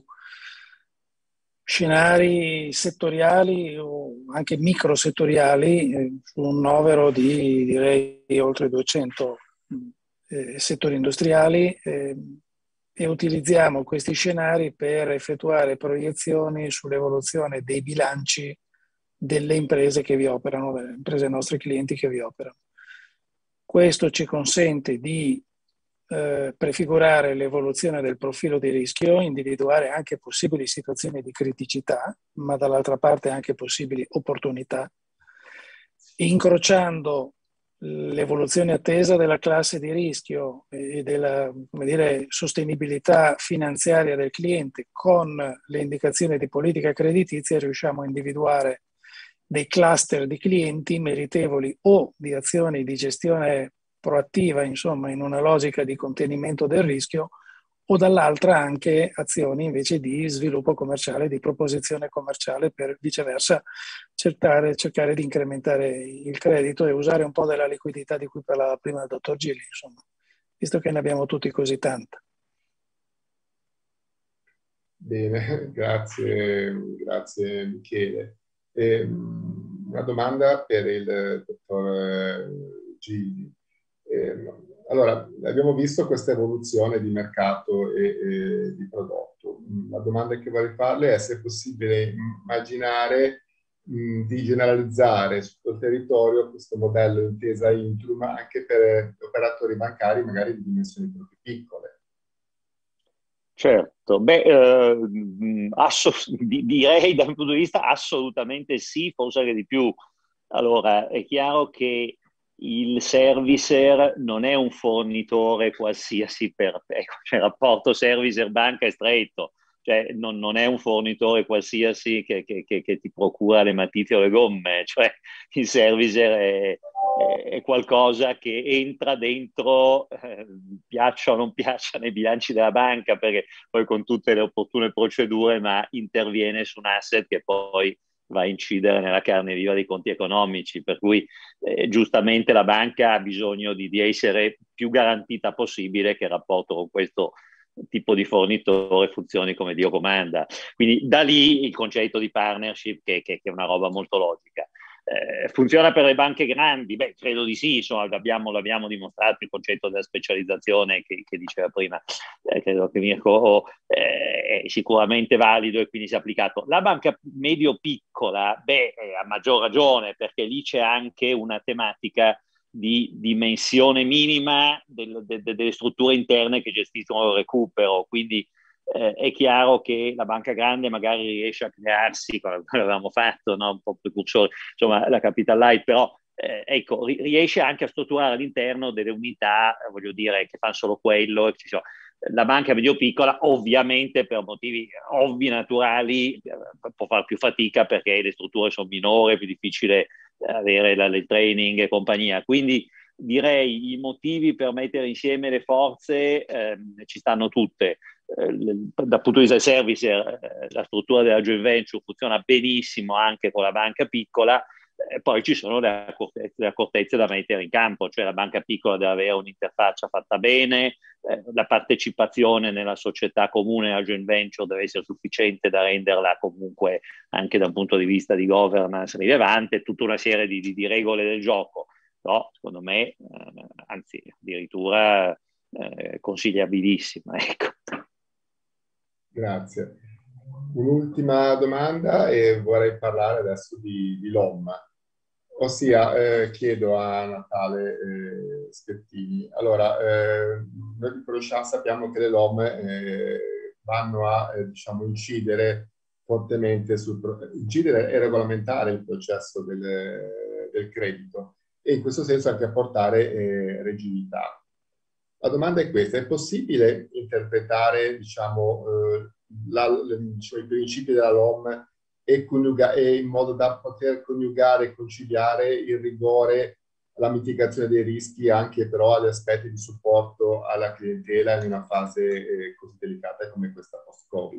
scenari settoriali o anche microsettoriali, su un novero di direi oltre 200 settori industriali, e utilizziamo questi scenari per effettuare proiezioni sull'evoluzione dei bilanci delle imprese che vi operano, delle imprese nostri clienti che vi operano. Questo ci consente di prefigurare l'evoluzione del profilo di rischio, individuare anche possibili situazioni di criticità, ma dall'altra parte anche possibili opportunità, incrociando l'evoluzione attesa della classe di rischio e della, come dire, sostenibilità finanziaria del cliente con le indicazioni di politica creditizia. Riusciamo a individuare dei cluster di clienti meritevoli o di azioni di gestione proattiva, insomma, in una logica di contenimento del rischio, o dall'altra anche azioni invece di sviluppo commerciale, di proposizione commerciale, per viceversa cercare di incrementare il credito e usare un po' della liquidità di cui parlava prima il dottor Gilli, insomma, visto che ne abbiamo tutti così tanta. Bene, grazie Michele. Una domanda per il dottor Gilli. Allora, abbiamo visto questa evoluzione di mercato e di prodotto. La domanda che vorrei farle è se è possibile immaginare di generalizzare su tutto il territorio questo modello intesa Intrum anche per operatori bancari magari di dimensioni più piccole. Certo, direi dal punto di vista assolutamente sì, forse anche di più. Allora, è chiaro che il servicer non è un fornitore qualsiasi cioè il rapporto servicer-banca è stretto, cioè non è un fornitore qualsiasi che ti procura le matite o le gomme, cioè il servicer è qualcosa che entra dentro, piaccia o non piaccia, nei bilanci della banca, perché poi con tutte le opportune procedure, ma interviene su un asset che poi va a incidere nella carne viva dei conti economici, per cui giustamente la banca ha bisogno di essere più garantita possibile che il rapporto con questo tipo di fornitore funzioni come Dio comanda. Quindi da lì il concetto di partnership che è una roba molto logica. Funziona per le banche grandi? Beh, credo di sì, insomma, l'abbiamo dimostrato il concetto della specializzazione che diceva prima, credo che Mirko è sicuramente valido e quindi si è applicato. La banca medio-piccola, a maggior ragione, perché lì c'è anche una tematica di dimensione minima delle strutture interne che gestiscono il recupero, quindi è chiaro che la banca grande magari riesce a crearsi, come avevamo fatto, no? Un po' precursore, insomma la Capital Light, però ecco, riesce anche a strutturare all'interno delle unità, voglio dire, che fanno solo quello. La banca medio-piccola ovviamente per motivi ovvi, naturali, può fare più fatica perché le strutture sono minori, è più difficile avere il training e compagnia, quindi direi i motivi per mettere insieme le forze ci stanno tutte. Dal punto di vista del servicer, la struttura della joint venture funziona benissimo anche con la banca piccola, poi ci sono le accortezze da mettere in campo, cioè la banca piccola deve avere un'interfaccia fatta bene, la partecipazione nella società comune, la joint venture, deve essere sufficiente da renderla comunque anche da un punto di vista di governance rilevante, tutta una serie di regole del gioco. no, secondo me, anzi, addirittura consigliabilissima, ecco. Grazie. Un'ultima domanda e vorrei parlare adesso di LOM. Ossia, chiedo a Natale Schettini. Allora, noi conosciamo, sappiamo che le LOM vanno a diciamo, incidere fortemente incidere e regolamentare il processo del credito e in questo senso anche a portare rigidità. La domanda è questa: è possibile interpretare diciamo, i principi della LOM e in modo da poter coniugare e conciliare il rigore, la mitigazione dei rischi, anche però agli aspetti di supporto alla clientela in una fase così delicata come questa post-Covid?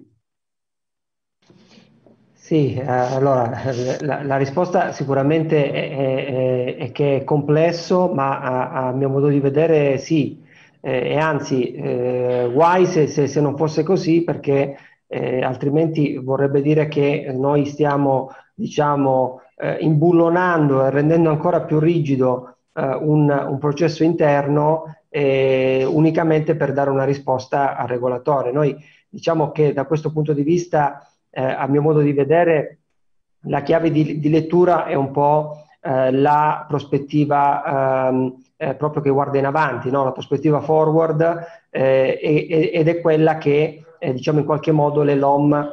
Sì, allora la risposta sicuramente è che è complesso, ma a mio modo di vedere sì, e anzi guai se non fosse così, perché altrimenti vorrebbe dire che noi stiamo, diciamo, imbullonando e rendendo ancora più rigido un processo interno unicamente per dare una risposta al regolatore. Noi diciamo che da questo punto di vista a mio modo di vedere, la chiave di lettura è un po' la prospettiva proprio che guarda in avanti, no? La prospettiva forward ed è quella che diciamo in qualche modo le LOM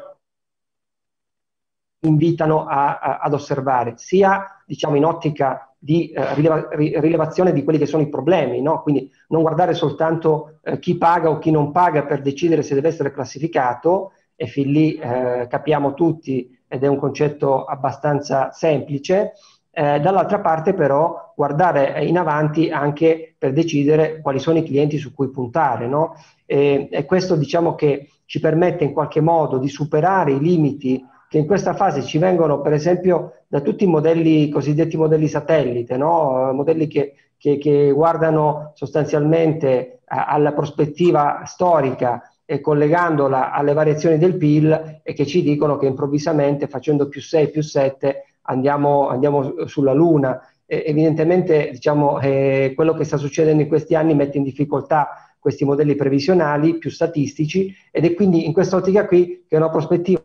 invitano ad osservare, sia diciamo in ottica di rilevazione di quelli che sono i problemi, no? Quindi non guardare soltanto chi paga o chi non paga per decidere se deve essere classificato, e fin lì capiamo tutti ed è un concetto abbastanza semplice. Dall'altra parte però guardare in avanti anche per decidere quali sono i clienti su cui puntare, no? E questo diciamo che ci permette in qualche modo di superare i limiti che in questa fase ci vengono per esempio da tutti i modelli, cosiddetti modelli satellite, no? Modelli che guardano sostanzialmente alla prospettiva storica e collegandola alle variazioni del PIL e che ci dicono che improvvisamente facendo più 6, più 7 andiamo sulla Luna. Evidentemente diciamo, quello che sta succedendo in questi anni mette in difficoltà questi modelli previsionali più statistici ed è quindi in questa ottica qui che è una prospettiva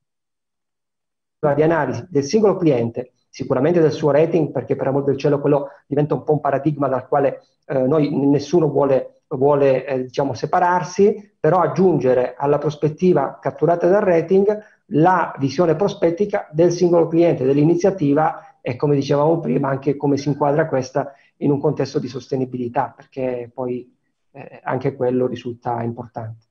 di analisi del singolo cliente, sicuramente del suo rating, perché per amor del cielo quello diventa un po' un paradigma dal quale nessuno vuole diciamo, separarsi, però aggiungere alla prospettiva catturata dal rating la visione prospettica del singolo cliente, dell'iniziativa e, come dicevamo prima, anche come si inquadra questa in un contesto di sostenibilità, perché poi anche quello risulta importante.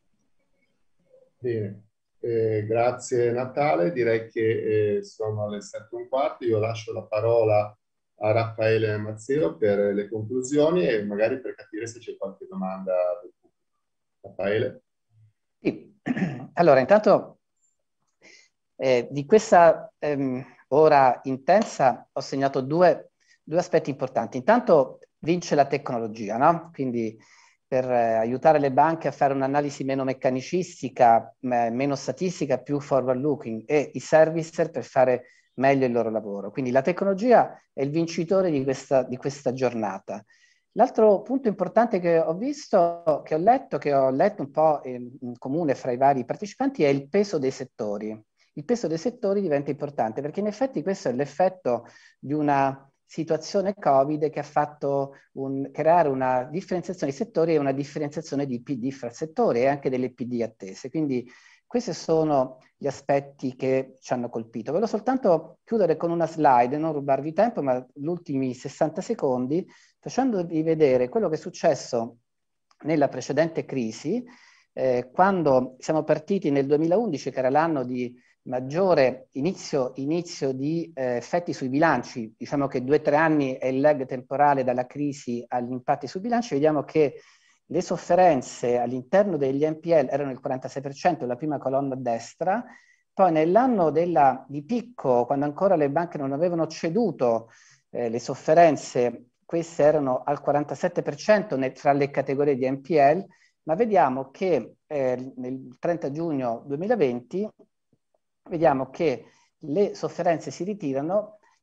Bene. Grazie Natale, direi che sono le 7:15, io lascio la parola a Raffaele Mazzeo per le conclusioni e magari per capire se c'è qualche domanda del pubblico. Raffaele? Sì. Allora, intanto di questa ora intensa ho segnato due aspetti importanti. Intanto vince la tecnologia, no? Quindi per aiutare le banche a fare un'analisi meno meccanicistica, meno statistica, più forward looking, e i servicer per fare meglio il loro lavoro. Quindi la tecnologia è il vincitore di questa giornata. L'altro punto importante che ho visto, che ho letto un po' in comune fra i vari partecipanti, è il peso dei settori. Il peso dei settori diventa importante perché in effetti questo è l'effetto di una situazione Covid che ha fatto creare una differenziazione di settori e una differenziazione di PD fra settori e anche delle PD attese. Quindi questi sono gli aspetti che ci hanno colpito. Volevo soltanto chiudere con una slide, non rubarvi tempo, ma gli ultimi 60 secondi, facendovi vedere quello che è successo nella precedente crisi, quando siamo partiti nel 2011, che era l'anno di maggiore inizio di effetti sui bilanci. Diciamo che 2 o 3 anni è il lag temporale dalla crisi agli impatti sui bilanci. Vediamo che le sofferenze all'interno degli NPL erano il 46%, la prima colonna a destra. Poi nell'anno di picco, quando ancora le banche non avevano ceduto le sofferenze, queste erano al 47% tra le categorie di NPL, ma vediamo che nel 30 giugno 2020 vediamo che le sofferenze si ritirano,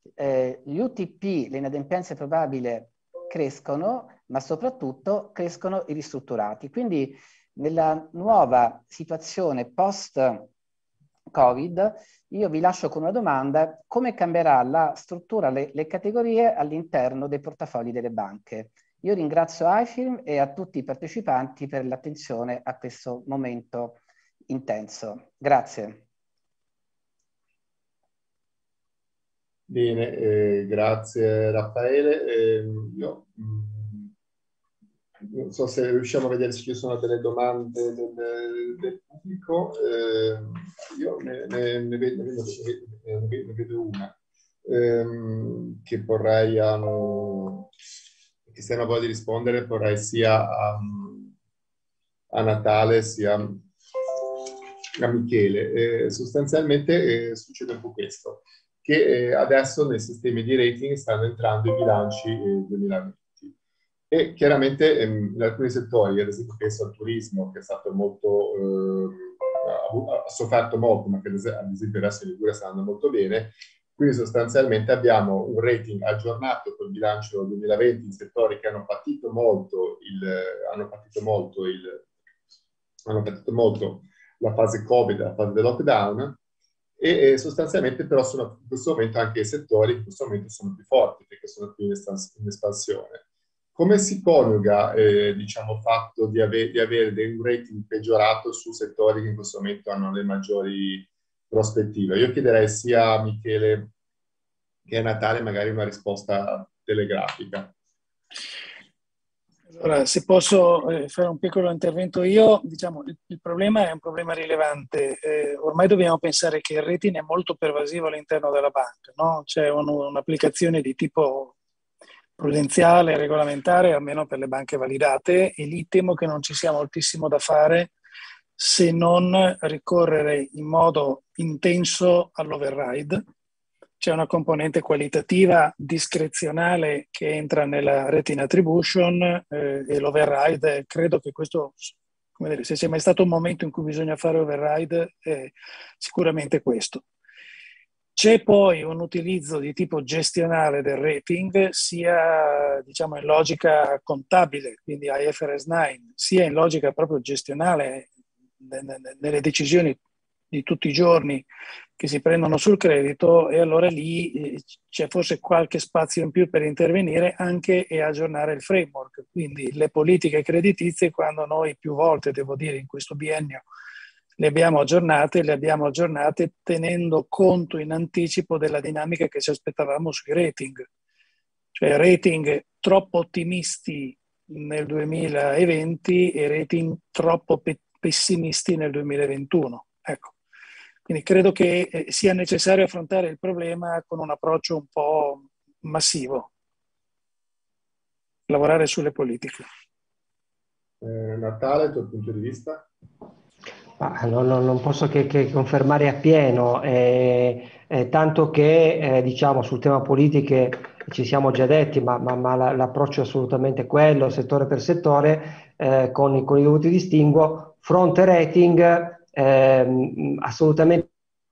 gli UTP, le inadempienze probabili, crescono, ma soprattutto crescono i ristrutturati. Quindi nella nuova situazione post-Covid, io vi lascio con una domanda: come cambierà la struttura, le categorie all'interno dei portafogli delle banche? Io ringrazio iFilm e a tutti i partecipanti per l'attenzione a questo momento intenso. Grazie. Bene, grazie Raffaele. Io non so se riusciamo a vedere se ci sono delle domande del pubblico. Io ne vedo una che vorrei, che se hanno voglia di rispondere, vorrei sia a Natale sia a Michele. Sostanzialmente succede un po' questo, che adesso nei sistemi di rating stanno entrando i bilanci 2020 e chiaramente in alcuni settori, ad esempio penso al turismo, che è stato molto, ha sofferto molto, ma che ad esempio adesso in Liguria sta andando molto bene. Quindi sostanzialmente abbiamo un rating aggiornato col bilancio 2020 in settori che hanno patito molto la fase Covid, la fase del lockdown, e sostanzialmente però sono in questo momento anche i settori che in questo momento sono più forti, perché sono più in espansione. Come si coniuga diciamo, il fatto di avere un rating peggiorato su settori che in questo momento hanno le maggiori prospettive? Io chiederei sia a Michele che a Natale magari una risposta telegrafica. Allora, se posso fare un piccolo intervento io, diciamo, il problema è un problema rilevante. Ormai dobbiamo pensare che il rating è molto pervasivo all'interno della banca, no? C'è un'applicazione di tipo prudenziale, regolamentare, almeno per le banche validate, e lì temo che non ci sia moltissimo da fare se non ricorrere in modo intenso all'override. C'è una componente qualitativa discrezionale che entra nella rating attribution e l'override, credo che questo, come dire, se c'è mai stato un momento in cui bisogna fare override, è sicuramente questo. C'è poi un utilizzo di tipo gestionale del rating, sia diciamo in logica contabile, quindi IFRS 9, sia in logica proprio gestionale nelle decisioni di tutti i giorni che si prendono sul credito, e allora lì c'è forse qualche spazio in più per intervenire anche e aggiornare il framework. Quindi le politiche creditizie, quando noi più volte, devo dire in questo biennio, le abbiamo aggiornate tenendo conto in anticipo della dinamica che ci aspettavamo sui rating. Cioè rating troppo ottimisti nel 2020 e rating troppo pessimisti nel 2021. Ecco. Quindi credo che sia necessario affrontare il problema con un approccio un po' massivo. Lavorare sulle politiche. Natale, il tuo punto di vista? Non posso che confermare appieno, tanto che diciamo sul tema politiche ci siamo già detti, ma l'approccio è assolutamente quello, settore per settore, con i dovuti distinguo. Fronte rating, assolutamente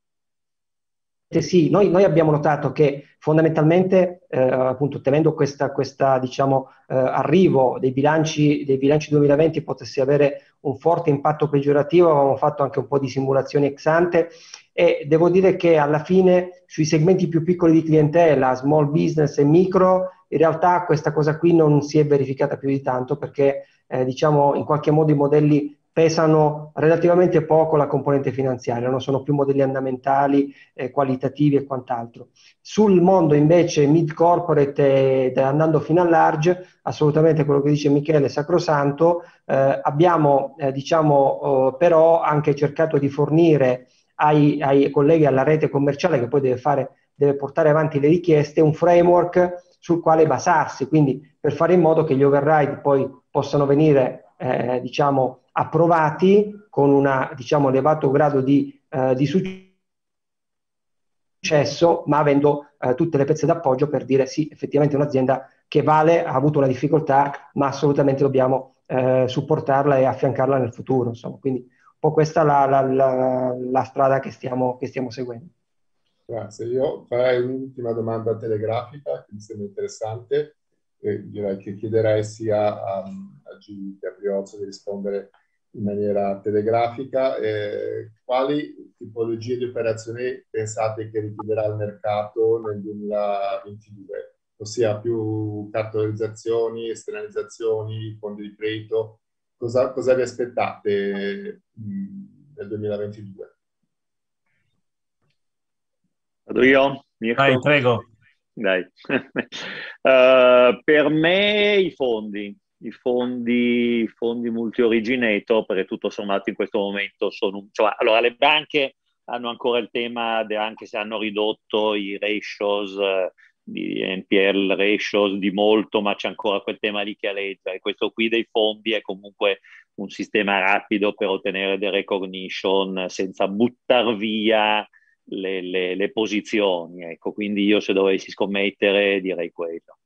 sì. Noi abbiamo notato che fondamentalmente, appunto, temendo questa diciamo, arrivo dei bilanci 2020 potesse avere un forte impatto peggiorativo, avevamo fatto anche un po' di simulazioni ex ante, e devo dire che alla fine sui segmenti più piccoli di clientela, small business e micro, in realtà questa cosa qui non si è verificata più di tanto, perché diciamo in qualche modo i modelli pesano relativamente poco la componente finanziaria, non sono più modelli andamentali, qualitativi e quant'altro. Sul mondo invece mid corporate andando fino al large, assolutamente quello che dice Michele è sacrosanto. Abbiamo diciamo però anche cercato di fornire ai colleghi, alla rete commerciale che poi deve portare avanti le richieste, un framework sul quale basarsi, quindi per fare in modo che gli override poi possano venire diciamo approvati con un diciamo elevato grado di successo, ma avendo tutte le pezze d'appoggio per dire sì, effettivamente è un'azienda che vale, ha avuto una difficoltà, ma assolutamente dobbiamo supportarla e affiancarla nel futuro, insomma. Quindi un po' questa è la strada che stiamo seguendo. Grazie. Io farei un'ultima domanda telegrafica che mi sembra interessante. Direi che chiederei sia a Gilli che a Briozzo di rispondere in maniera telegrafica. Quali tipologie di operazioni pensate che richiederà il mercato nel 2022? Ossia più cartolarizzazioni, esternalizzazioni, fondi di credito? Cosa vi aspettate nel 2022? Vado io? Mirko? Dai, prego. Dai. Per me i fondi multi-originator, perché tutto sommato in questo momento sono... Cioè, allora, le banche hanno ancora il tema, anche se hanno ridotto i ratios, di NPL ratios di molto, ma c'è ancora quel tema di chiarezza, e questo qui dei fondi è comunque un sistema rapido per ottenere dei recognition senza buttar via le posizioni, ecco. Quindi io, se dovessi scommettere, direi quello.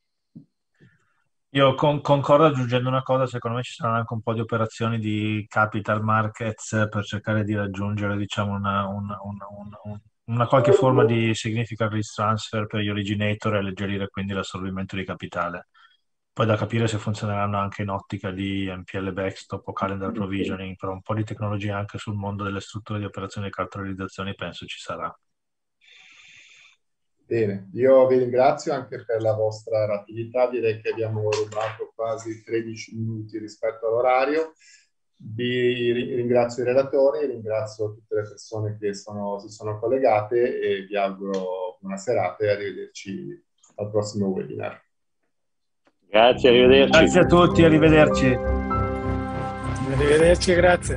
Io concordo, aggiungendo una cosa: secondo me ci saranno anche un po' di operazioni di capital markets per cercare di raggiungere, diciamo, una qualche forma di significant risk transfer per gli originator e alleggerire quindi l'assorbimento di capitale. Poi da capire se funzioneranno anche in ottica di NPL backstop o calendar provisioning, però un po' di tecnologia anche sul mondo delle strutture di operazioni di cartolarizzazione penso ci sarà. Bene, io vi ringrazio anche per la vostra rapidità, direi che abbiamo rubato quasi 13 minuti rispetto all'orario. Vi ringrazio i relatori, ringrazio tutte le persone che si sono collegate e vi auguro buona serata e arrivederci al prossimo webinar. Grazie, arrivederci. Grazie a tutti, arrivederci. Arrivederci, grazie.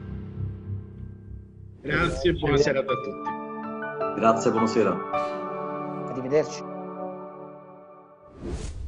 Grazie, buona serata a tutti. Grazie, buonasera. Arrivederci.